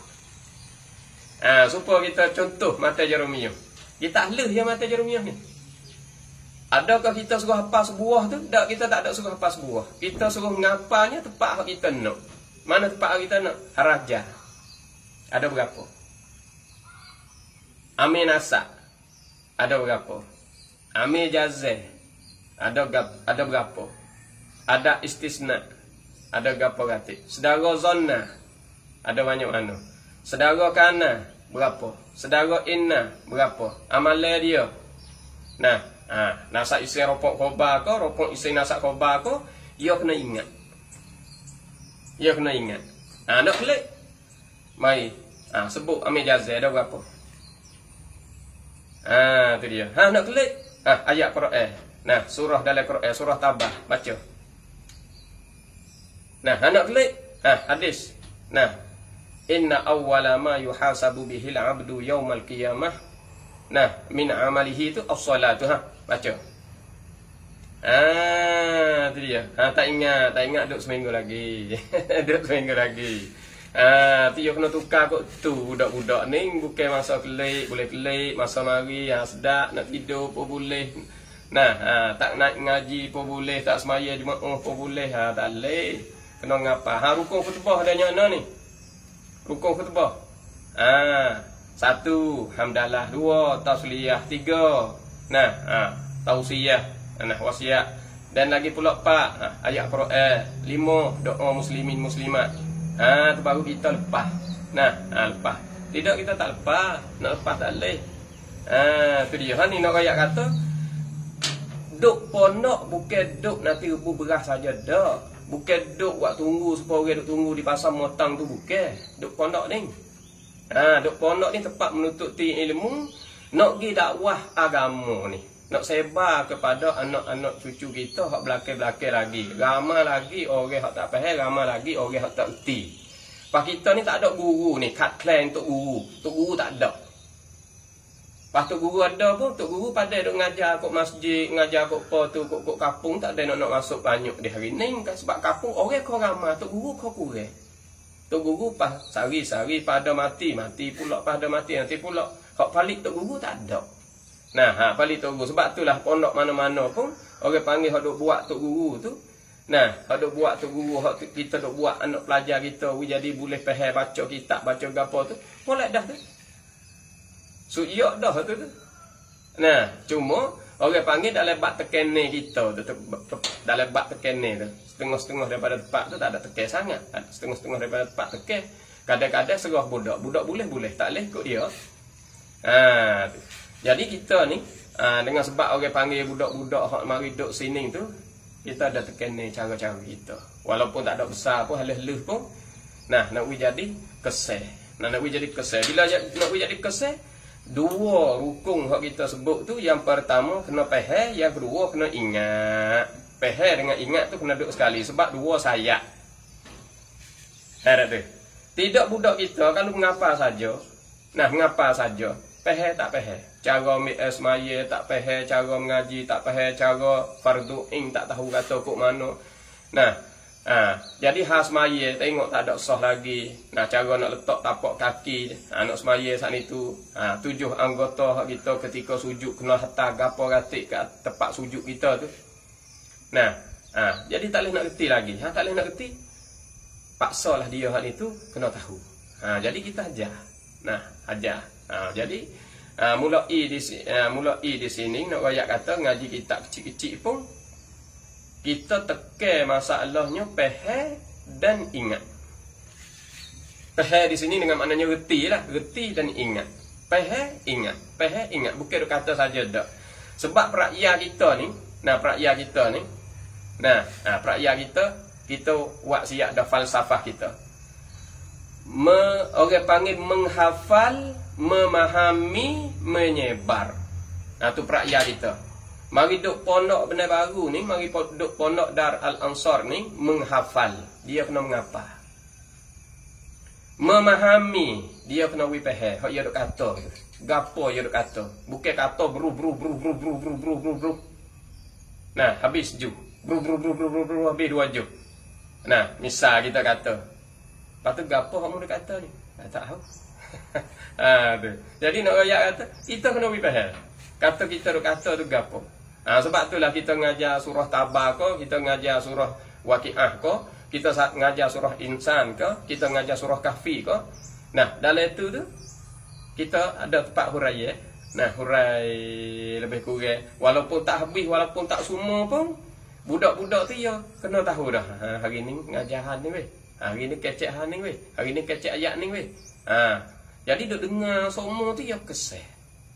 Supaya kita contoh mata Jeremiah. Kita ahli yang mata Jeremiah ni. Adakah kita suruh hafal sebuah tu? Tak, kita tak ada suruh hafal sebuah. Kita suruh ngapalnya tepat hak kita nak. Mana tepat hak kita nak? Harajah. Ada berapa? Amir nasak. Ada berapa? Amir jazah. Ada berapa? Ada istisna. Ada berapa kata? Sedara zonna. Ada banyak mana? Sedara kana berapa? Sedara inna berapa? Amalan dia. Nah, nasak isi ropok khobar ko, ropok isi nasak khobar ko, ia kena ingat. Ia kena ingat. Nak klik. Mari. Sebut amil jazah ada berapa? Tu dia. Nak klik. Ayat Quran. Nah, surah dalam Quran, surah Tabah, baca. Nah, nak klik. Hadis. Nah, inna awwala ma yuhasabu bihil abdu yaumal qiyamah. Nah, min amalihi tu as-salatu. Baca. Tu dia. Tak ingat duduk seminggu lagi. Duduk seminggu lagi. Tu you kena tukar kot tu. Budak-budak ni bukan masa kelik, boleh kelik, masa mari sedap, nak tidur pun boleh. Nah, tak nak ngaji pun boleh, tak semaya Jumaat pun boleh. Tak boleh. Kena ngapa? Rukun khutbah adanya mana ni? Rukun khutbah. 1 hamdalah, 2 tasliyah, 3 tausiyah, wasiat, dan lagi pula 4 ayat Quran, 5 doa muslimin muslimat. Tu baru kita lepas. Lepas. Tidak, kita tak lepas. Nak lepas tak boleh. Tu dia. Ni nak rakyat kata duk pondok bukan duk nanti rebu beras saja dak. Bukan duk buat tunggu supaya orang duk tunggu di pasar motang tu, bukan. Duk pondok ni. Duk pondok ni tempat menuntut ilmu, nak pergi dakwah agama ni. Nak sebar kepada anak-anak cucu kita hak belakang-belakang lagi. Ramai lagi orang hak tak faham, ramai lagi orang hak tak erti. Pak kita ni tak ada guru ni, kat clan untuk guru. Tok guru tak ada. Pas tok guru ada pun, tok guru pada duk ngajar kat masjid, ngajar kat apa tu, kat kampung tak ada nak masuk banyak di hari ni sebab kampung orang kau ramai, tok guru kau kurang. Tok guru pas sari-sari pada mati pula pada mati nanti pula. Hak balik tok guru tak ada. Nah, balik tok guru. Sebab itulah pondok mana-mana pun orang panggil hak duk buat tok guru tu. Nah, hak duk buat tok guru, hak kita duk buat anak pelajar kita jadi boleh faham baca kitab, baca gapo tu. Molek dah tu. Suyak dah tu. Nah, cuma orang panggil dalam bab tekene kita tu, dalam bab tekene tu. Setengah-setengah daripada tempat tu tak ada tekan sangat. Setengah-setengah daripada tempat tekan. Kadang-kadang serah budak. Budak boleh, tak boleh ikut dia. Jadi kita ni dengan sebab orang panggil budak-budak hak mari duduk sini tu, kita ada tekan ni cara-cara kita. Walaupun tak ada besar pun, halus-halus pun. Nah, nak jadi keseh. Nak jadi keseh. Bila nak jadi keseh, 2 rukun hak kita sebut tu, yang pertama kena faham, yang kedua kena ingat. Faham dengan ingat tu kena duduk sekali sebab 2 sayap. Ada tu. Tidak budak kita kalau mengapa saja. Nah, mengapa saja. Faham tak faham. Cara semaya tak faham, cara mengaji tak faham, cara fardu ain tak tahu kata kok mana. Nah, jadi khas semaya tengok tak ada sah lagi. Nah, cara nak letak tapak kaki nak semaya saat itu. 7 anggota hak kita ketika sujud kena hantar gapo ratik kat tempat sujud kita tu. Nah, jadi tak boleh nak reti lagi. Tak boleh nak reti. Paksalah dia hal itu kena tahu. Jadi kita ajar. Nah, ajar. Jadi mulai di sini nak rakyat kata ngaji kitab kecil-kecil pun kita tekan masalahnya faham dan ingat. Faham di sini dengan maknanya reti lah, reti dan ingat. Faham, ingat. Faham, ingat. Bukan duk kata saja dak. Sebab prakyat kita ni, prakyat kita ni, prakyat kita buat siap dah falsafah kita. Orang panggil menghafal, memahami, menyebar. Tu prakyat kita. Mari duk pondok Benar Baru ni, mari duk pondok Dar Al-Ansar ni menghafal. Dia kena mengapa? Memahami, dia kena faham. Hak dia duk kata. Gapo dia duk kata? Bukan kata bru. Nah, habis ju. Bru habis 2 ju. Nah, misal kita kata. Lepas tu gapo hak mu duk kata ni? Tak tahu. Tu. Jadi nak rakyat kata, kita kena faham. Kata kita duk kata tu gapo? Sebab itulah kita ngajar surah Tabar ke, kita ngajar surah Waqiah ke, kita ngajar surah Insan ke, kita ngajar surah Kahfi ke. Nah, dalam itu tu kita ada tempat hurai. Nah, hurai lebih kurang. Walaupun tak habis, walaupun tak semua pun, budak-budak tu ya kena tahu dah. Hari ni ngajar ni weh. Hari ni kecek ni weh. Hari ni kecek ayat ni weh. Jadi duk dengar semua tu ya keseh.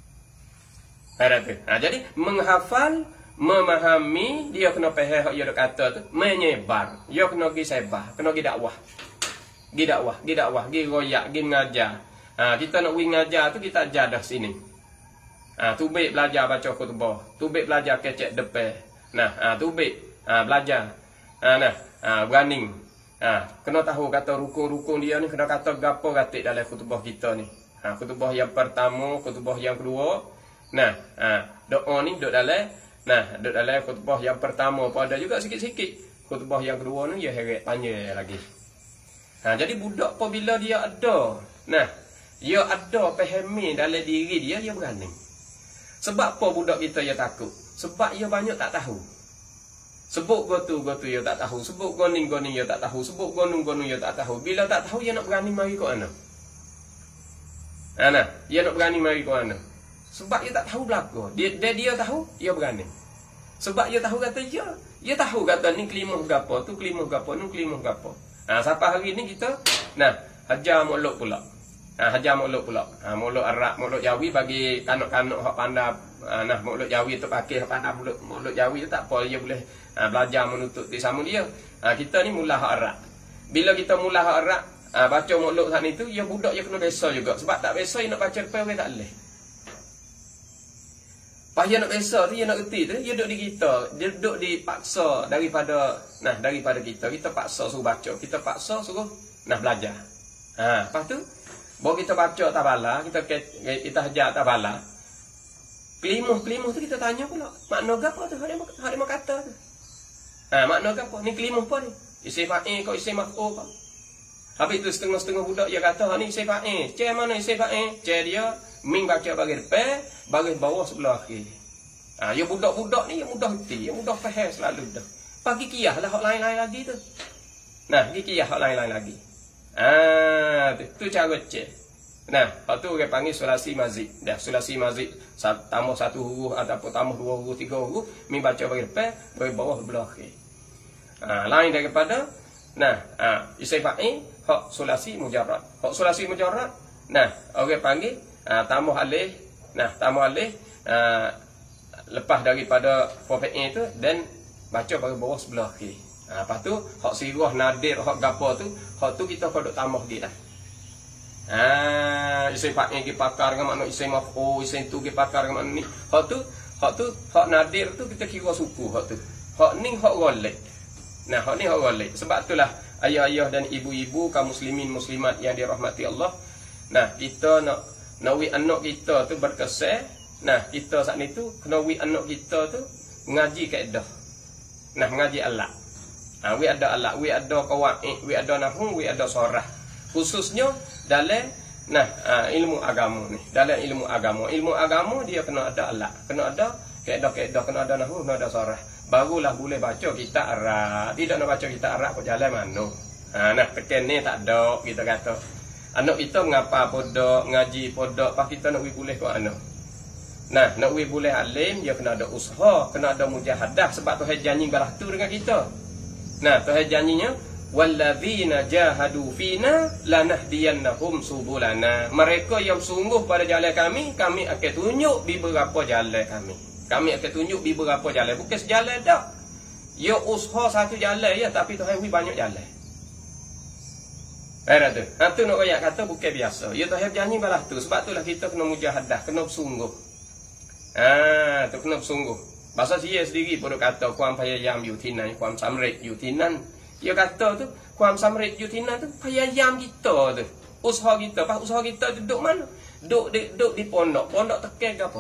Jadi menghafal, memahami, dia kena faham dia kata tu, menyebar. Dia kena pergi sebar, kena pergi dakwah. Pergi dakwah, pergi royak, pergi mengajar. Kita nak pergi mengajar tu kita ajar dah sini. Tubik belajar baca khutbah, tubik belajar kecek depan. Tubik belajar. Berani. Kena tahu kata rukun-rukun dia ni, kena kata gapo gatik dalam khutbah kita ni. Khutbah yang pertama, khutbah yang kedua. Doa ni duduk dalam. Duduk dalam khutbah yang pertama pun ada juga sikit-sikit. Khutbah yang kedua ni dia heret tanya lagi. Jadi budak apabila dia ada, dia ada fahami dalam diri dia, dia berani. Sebab apa budak kita dia takut? Sebab dia banyak tak tahu. Sebut gotu dia tak tahu. Sebut goning dia tak tahu. Sebut gonung dia tak tahu. Bila tak tahu dia nak berani mari ke mana? Dia nak berani mari ke mana? Sebab dia tak tahu belaka. Dia tahu, dia berani. Sebab dia tahu kata dia tahu kata ni kelimah gapo, tu kelimah gapo, ni kelimah gapo. Sampai hari ni kita hajar molok pula. Hajar molok pula. Molok Arab, molok Jawi bagi kanak-kanak hak pandai. Molok Jawi tu pakai hak pandai molok Jawi tu tak apa, dia boleh belajar menuntut di sama dia. Kita ni mula hak Arab. Bila kita mula hak Arab, baca molok sana itu, dia budak dia kena biasa juga. Sebab tak biasa dia nak baca depan orang tak boleh. Pas dia nak biasa tu, dia nak erti tu, dia duduk di kita. Dia duduk dipaksa daripada kita. Kita paksa suruh baca. Kita paksa suruh belajar. Lepas tu, baru kita baca tabala, kita hajar tabala. Kelimuh tu kita tanya pula. Makna apa tu? Hak dia kata tu. Makna apa? Ni kelimuh apa ni? Isi fa'il kau isi maf'ul kau. Habis tu setengah-setengah budak dia kata, ni isi fa'il. Cek mana isi fa'il? Cek dia, Ming baca baris depan, baris bawah sebelah akhir. Ya budak-budak ni, yang mudah hati, yang mudah faham selalu dah. Pagi kiyah lah hak lain-lain lagi tu. Pergi kiyah hak lain-lain lagi. Tu cara cek. Lepas tu orang panggil sulasi mazid. Dah sulasi mazid, tambah satu huruf ataupun tambah dua huruf, tiga huruf, Ming baca baris depan, baris bawah sebelah akhir. Lain daripada isim fa'il, hak sulasi mujarrad. Hak sulasi mujarrad, orang panggil tambah alif, lepas daripada fa'il tu dan baca bagi bawah sebelah kiri. Lepas tu hak sirah nadir, hak gapo tu, hak tu kita kau duk tambah dia dah. Isim fa'il gi pakar dengan makna isim maf'ul, isim tu gi pakar dengan makna ni. Hak nadir tu kita kira suku hak tu. Hak ni hak ghalib. Hak ni hak ghalib. Sebab itulah ayah-ayah dan ibu-ibu kaum muslimin muslimat yang dirahmati Allah. Kita nak wi anak kita tu berkesan. Kita saat ni tu kena wi anak kita tu mengaji kaedah. Mengaji alat. Wi ada alat, wi ada qawaid, wi ada nahwu, wi ada sharah. Khususnya dalam ilmu agama ni. Dalam ilmu agama dia kena ada alat, kena ada kaedah-kaedah, kena ada nahwu, kena ada sharah. Barulah boleh baca kitab Arab. Tidak nak baca kitab Arab kau jalan mana? Tekan ni tak ada kita kata. Anak kita mengapa podok, ngaji podok, pas kita nak boleh ke anak. Nak boleh alim, dia kena ada usaha, kena ada mujahadah. Sebab Tuhan janji balas tu dengan kita. Tuhan janjinya, walladzina jahadu fina lanahdiyannahum subulana. Mereka yang sungguh pada jalan kami akan tunjuk di beberapa jalan kami. Kami akan tunjuk di beberapa jalan. Bukan sejalan dah. Ya usaha satu jalan ya, tapi Tuhan banyak jalan. Tu nak rakyat kata bukan biasa. Ya Tuhan janji balas tu. Sebab itulah kita kena mujahadah, kena bersungguh. Tu kena bersungguh. Bahasa dia sendiri pun kata kuam payayam yutinan, kuam samrit yutinan. Dia kata tu kuam samrit yutinan tu payayam kita tu. Usaha kita, pas usaha kita duduk mana? Duduk di pondok. Pondok tekan ke apa?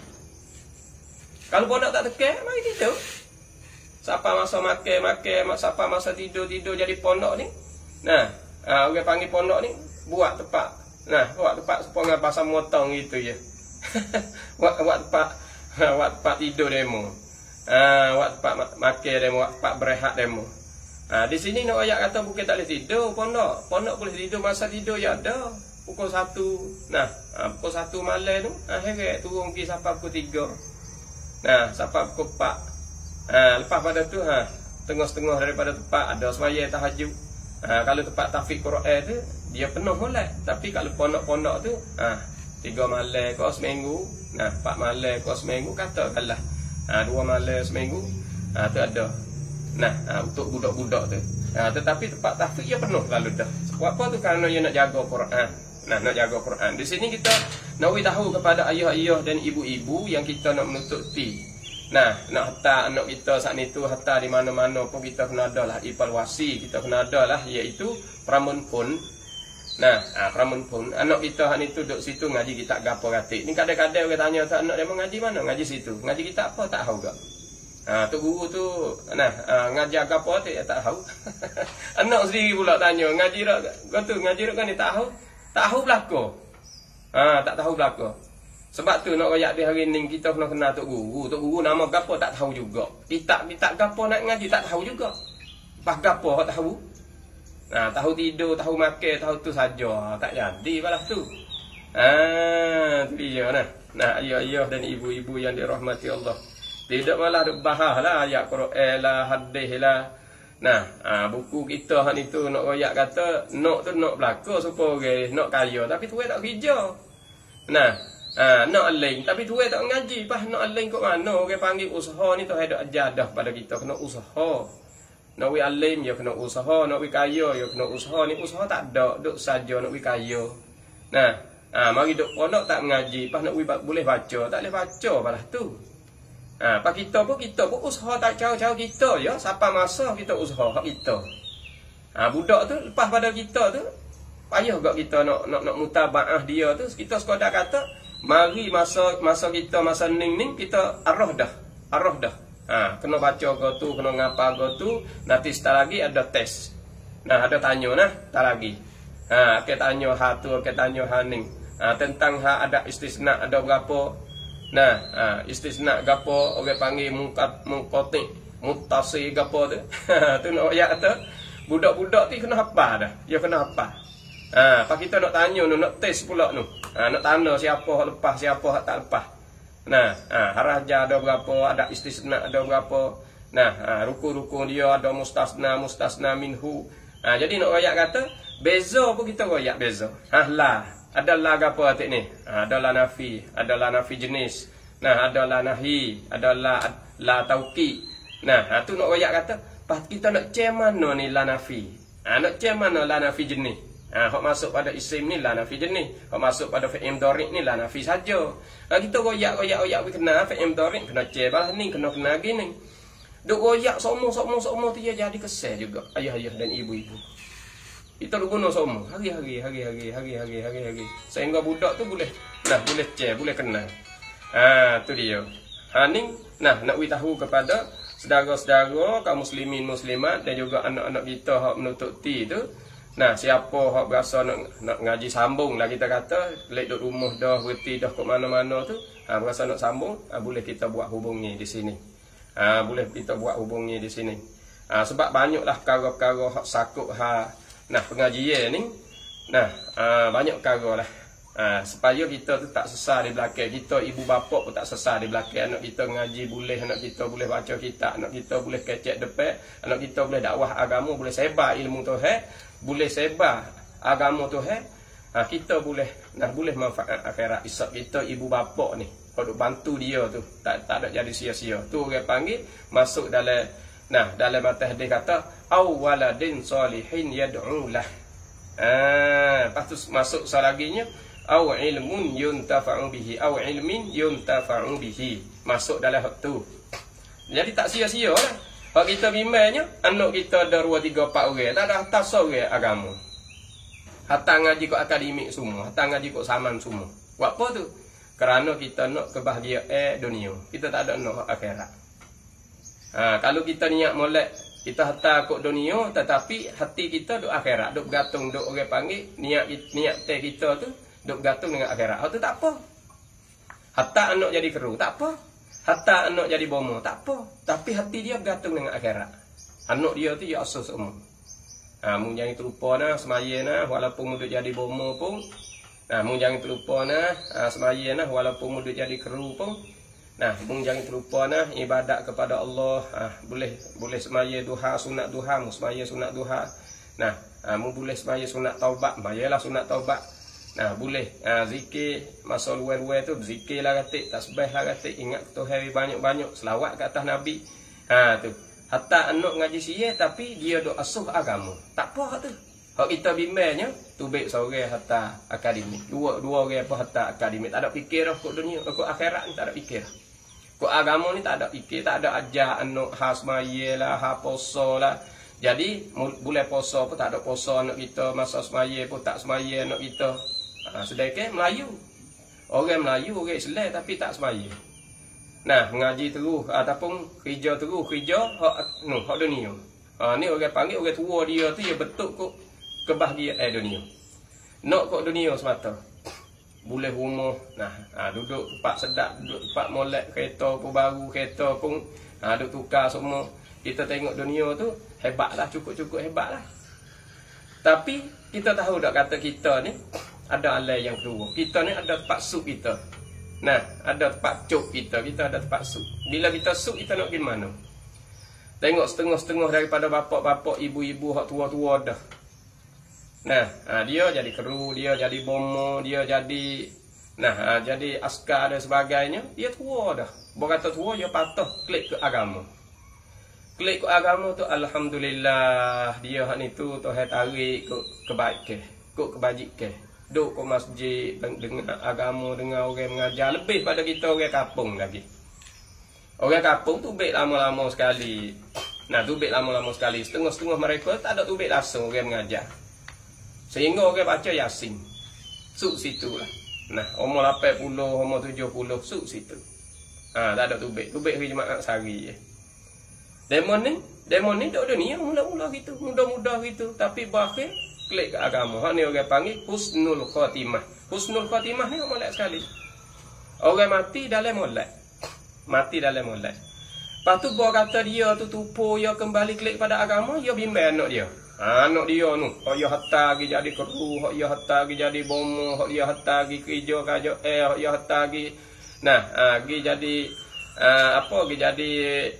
Kalau pondok tak tekan, mari kita. Siapa masa makan, siapa masa tidur jadi pondok ni. Orang panggil pondok ni buat tempat. Buat tempat sepongah pasal motong gitu je. buat tempat tidur demo. Wak tempat makan demo, wak tempat berehat demo. Di sini nak ayat kata bukan tak boleh tidur pondok. Pondok boleh tidur, masa tidur ya ada. Pukul 1. Pukul 1 malam tu, akhirnya turun pergi sampai pukul 3. Sampai pukul 4. Lepas pada tu, tengah-tengah daripada tempat ada semaya tahajud. Kalau tempat tahfiz Quran tu, dia penuh molek. Tapi kalau pondok-pondok tu, 3 malam kau seminggu, 4 malam kau seminggu, katakanlah 2 malam seminggu, tu ada. Untuk budak-budak tu. Tetapi tempat tahfiz dia penuh lalu dah. Sebab apa tu? Kerana dia nak jaga Quran. Nak jaga Quran. Di sini kita nak tahu kepada ayah-ayah dan ibu-ibu yang kita nak menuntut ti. Nak hantar anak kita saat ni tu, hantar di mana-mana pun kita kena ada lah evaluasi, kita kena ada lah, iaitu pramun pun. Pramun pun anak kita saat ni tu duduk situ ngaji kita gapo gatik. Ni kadang-kadang orang tanya tu anak dia mau ngaji mana? Ngaji situ. Ngaji kita apa tak tahu gak. Tu guru tu ngajar gapo tu tak tahu. Anak sendiri pula tanya, ngaji dak tu ngaji dak kan ni tak tahu. Tak tahu belaka. Tak tahu belaka. Sebab tu nak royak di hari ni kita kena kenal tok guru. Tok guru nama gapo tak tahu juga. Kitab gapo nak ngaji tak tahu juga. Pas gapo tak tahu. Tahu tidur, tahu makan, tahu tu saja. Tak jadi balas tu. Tu dia ayah-ayah dan ibu-ibu yang dirahmati Allah. Tidak malah duk bahas lah ayat Quran lah, hadis lah. Buku kita hak ni tu nak royak kata nak tu nak belaka supaya nak kaya tapi tuai tak kerja. Nak aling tapi tuai tak ngaji. Pas nak aling kat mana orang panggil usaha ni tu ada ajadah pada kita kena usaha. Nak wi alim ya kena usaha, nak wi kaya ya kena usaha. Ni usaha tak ada, duk saja nak wi kaya. Mari duk pondok tak mengaji, pas nak wi boleh baca, tak boleh baca balas tu. Pak kita pun usaha tak jauh-jauh kita ya. Siapa masa kita usaha hak kita. Budak tu lepas pada kita tu payah gak kita nak mutabaah dia tu. Kita sekadar kata mari masa kita masa ning kita arah dah. Kena baca go tu, kena ngapa go tu, nanti setelah lagi ada tes. Ada tanya tak lagi. Kita tanya tu, kita tanya ning. Tentang ada istisna ada berapa. Istisna gapo orang panggil mungqati muttasi gapo tu. Tu nak ayat kata budak-budak tu kena hafal dah. Dia kena hafal. Pak kita nak tanya nak test pula tu. Nak tanda siapa hak lepas, siapa hak tak lepas. Haraja ada berapa, ada istisna ada berapa. Ruku-ruku dia ada mustasna minhu. Jadi nak ayat kata beza pun kita royak beza. Adalah apa arti ni? Adalah nafi jenis. Adalah nahi, adalah la tauqi. Tu nak royak kata, pas kita nak cek mana ni la nafi. Nak cek mana la nafi jenis. Hak masuk pada isim ni la nafi jenis. Hak masuk pada fi'il mudhari' ni la nafi saja. Kita royak kena fi'il mudhari' kena cek balas ni kena gini. Duk royak semua tu dia jadi kesal juga ayah-ayah dan ibu-ibu. Kita guna semua hari-hari. Sehingga budak tu boleh cek, boleh kenal. Tu dia. Ni nak tahu kepada saudara-saudara kaum muslimin muslimat dan juga anak-anak kita hak menuntut ti tu. Siapa hak berasa nak ngaji sambung lah kita kata, lek duduk rumah dah, berhenti dah kat mana-mana tu, berasa nak sambung, boleh kita buat hubungi di sini. Sebab banyaklah perkara-perkara hak sakut pengajian ni. Banyak perkara lah. Supaya kita tu tak sesat di belakang. Kita ibu bapa pun tak sesat di belakang. Anak kita ngaji boleh, anak kita boleh baca kitab, anak kita boleh kecek depan, anak kita boleh dakwah agama, boleh sebar ilmu Tuhan, boleh sebar agama Tuhan. Kita boleh manfaat akhirat. Isap kita ibu bapa ni kalau bantu dia tu tak ada jadi sia-sia. Tu orang panggil masuk dalam atas dia kata awaladin salihin yad'u lah. Lepas tu masuk salaginya au ilmun yuntafa'u bihi au ilmin yuntafa'u bihi. Masuk dalam hak tu. Jadi tak sia-sia lah. Kalau kita bimbangnya anak kita ada 2 3 4 orang, tak ada atas orang agama. Hatta ngaji kat akademik semua, hatta ngaji kat saman semua. Buat apa tu? Kerana kita nak kebahagiaan dunia. Kita tak ada nak akhirat. Kalau kita niat molek kita hantar kok dunia tetapi hati kita duk akhirat, duk bergantung, duk orang panggil niat kita tu duk bergantung dengan akhirat. Tu tak apa. Hatta anak jadi keru tak apa. Hatta anak jadi bomo, tak apa. Tapi hati dia bergantung dengan akhirat. Anak dia tu ya asal semua. Mu jangan terlupa nah semaya nah walaupun mu jadi bomo pun. Mu jangan terlupa nah semaya nah walaupun mu jadi keru pun. Mu jangan terlupa nah ibadat kepada Allah. Boleh semaya duha, sunat duha, mu semaya sunat duha. Mu boleh semaya sunat taubat, bayalah sunat taubat. Boleh zikir masa luar-luar tu zikirlah katik, tasbih lah katik, ingat Tuhan banyak-banyak, selawat ke atas Nabi. Tu. Hatta anak ngaji siye tapi dia dok asuh agama. Tak apa tu. Hak kita bimbangnya tubik seorang hatta akademik. Dua orang apa hatta akademik, tak ada fikir dah kok dunia, kok akhirat ni tak ada fikir. Kok agama ni tak ada fikir, tak ada ajar anak khas maya lah, ha poso lah. Jadi boleh poso pun tak ada poso anak kita, masa semaya pun tak semaya anak kita. Sedekah Melayu. Orang Melayu, orang Islam tapi tak semaya. Mengaji terus ataupun kerja terus, kerja hak dunia. Ni orang panggil orang tua dia tu ya betul kok kebahagiaan dunia. Nak kok dunia semata. Boleh rumah, duduk tempat sedap, duduk tempat molek, kereta pun baru, kereta pun duduk tukar semua. Kita tengok dunia tu hebatlah, cukup-cukup hebatlah. Tapi kita tahu tak kata kita ni ada alai yang kedua. Kita ni ada tempat suk kita. Ada tempat cuk kita. Kita ada tempat suk. Bila kita suk, kita nak pergi mana? Tengok setengah-setengah daripada bapak-bapak, ibu-ibu hak tua-tua dah. Dia jadi keru, dia jadi bomo, dia jadi jadi askar dan sebagainya. Dia tua dah. Berkata tua, dia patah klik ke agama. Klik ke agama tu alhamdulillah, dia hak ni tu Tuhan tarik ke kebaikan, ke kebajikan. Duk ke masjid dengan agama, dengan orang mengajar lebih pada kita orang kampung lagi. Orang kampung tu tubik lama-lama sekali. Tubik lama-lama sekali. Setengah-setengah mereka tak ada tubik langsung orang mengajar. Sehingga orang baca Yasin. Suk situ lah. Umur 80, umur 70, suk situ. Tak ada tubik. Tubik hari Jumaat sehari je. Demon ni duk dunia mula-mula gitu, muda-muda gitu, tapi berakhir klik ke agama. Hak ni orang panggil husnul khatimah. Husnul khatimah ni molek sekali. Orang mati dalam molek. Mati dalam molek. Lepas tu bawa kata dia tu tupu, dia kembali klik pada agama, dia bimbang anak dia. Anak dia tu, hak dia hatta pergi jadi keru, hak dia hatta pergi jadi bomo, hak dia hatta pergi kerja kajo hak dia hatta pergi pergi jadi pergi jadi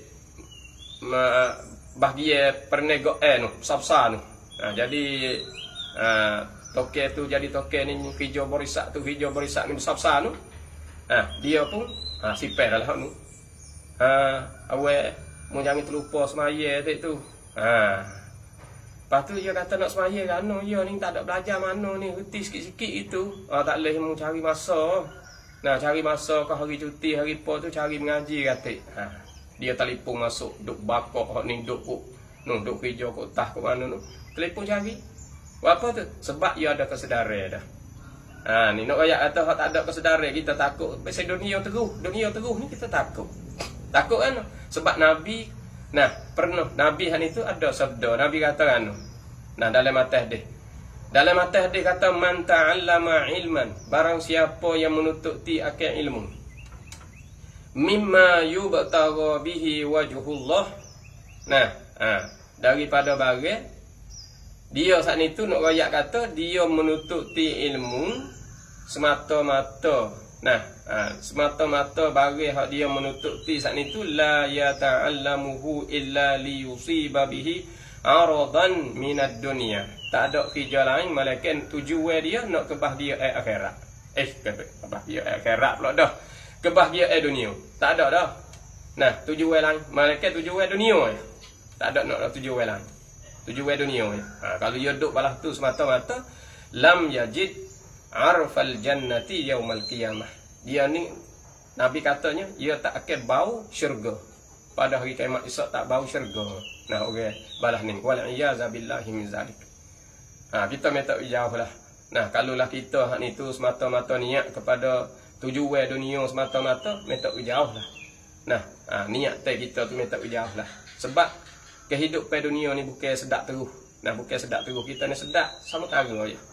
bahagia perniagaan sabsa tu. Jadi toke tu jadi toke ni hijau berisak tu, hijau berisak ni sabsa tu. Dia pun sipir lah tu. Awak mau jangan terlupa semaya tu. Lepas tu dia kata nak semaya kan, dia ni tak ada belajar mana ni, reti sikit-sikit itu. Tak boleh mau cari masa. Cari masa ke hari cuti, hari apa tu cari mengaji kata. Dia telefon masuk, duk bakok hak ni, duk kerja kok tah ke mana tu. Telefon cari. Apa tu? Sebab dia ada kesedaran dah. Ni nak ayat kata hak tak ada kesedaran, kita takut. Pasal dunia terus ni kita takut. Takut kan? Sebab Nabi pernah Nabi han itu ada sabda. Nabi kata kan. Dalam atas dia. Dalam atas dia kata man ta'allama ilman, barang siapa yang menututi akan ilmu. Mimma yubtagha bihi wajhullah. Daripada barang dia saat itu nak royak kata dia menututi ilmu semata-mata. Semata-mata barang hak dia menututi saat itu la yata'allamuhu illa liyusiba bihi aradan minad dunya. Tak ada kerja lain melainkan tujuan dia nak kebahagiaan akhirat. Kebahagiaan akhirat pula dah. Kebahagiaan dunia. Tak ada dah. Tujuan lain melainkan tujuan dunia. Tak ada nak tujuan lain. Tujuan dunia. Kalau dia duduk balah tu semata-mata, lam yajid arfal jannati yaumal qiyamah. Dia ni Nabi katanya dia tak akan bau syurga. Pada hari kiamat esok tak bau syurga. Orang balah ni wal iyaza billahi min zalik. Kita minta jauhlah. Kalaulah kita hak ni tu semata-mata niat kepada tujuan dunia semata-mata, minta jauhlah. Niat kita tu minta jauhlah. Sebab kehidupan dunia ni bukan sedap terus. Bukan sedap terus. Kita ni sedap sama tara je.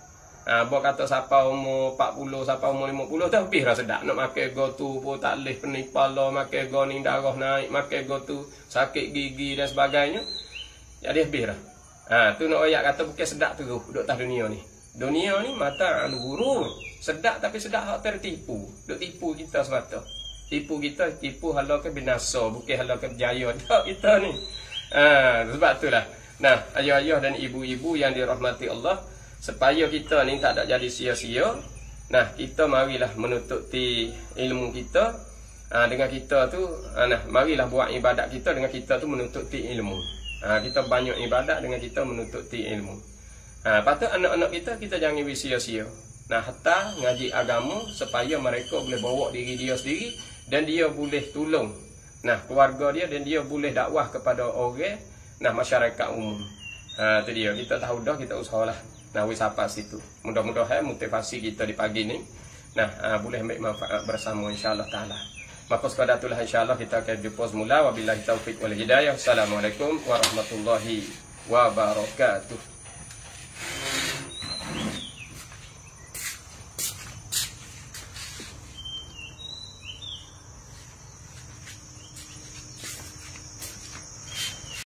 Buat kata siapa umur 40, siapa umur 50 tu habis rasa sedap. Nak makan go tu pun tak boleh penipal lah, makan go ni darah naik, makan go tu sakit gigi dan sebagainya. Jadi habis dah. Tu nak ayat kata bukan sedap terus duduk atas dunia ni. Dunia ni mata al-ghurur. Sedap tapi sedap hak tertipu. Duk tipu kita semata. Tipu kita, tipu halal ke binasa, bukan halal ke berjaya. Tak kita ni. Sebab itulah. Nah, ayah-ayah dan ibu-ibu yang dirahmati Allah, supaya kita ni tak ada jadi sia-sia. Nah, kita marilah menututi ilmu kita. Dengan kita tu, marilah buat ibadat kita dengan kita tu menututi ilmu. Kita banyak ibadat dengan kita menututi ilmu. Patut anak-anak kita jangan sia-sia. Nah, hatta ngaji agama supaya mereka boleh bawa diri dia sendiri dan dia boleh tolong keluarga dia, dan dia boleh dakwah kepada orang masyarakat umum. Tu dia, kita tahu dah, kita usahalah wis apa situ. Mudah-mudahan motivasi kita di pagi ni boleh ambil manfaat bersama insya-Allah taala. Maka sekadar itulah insya-Allah kita akan jumpa semula. Wabillahi taufik wal hidayah. Assalamualaikum warahmatullahi wabarakatuh.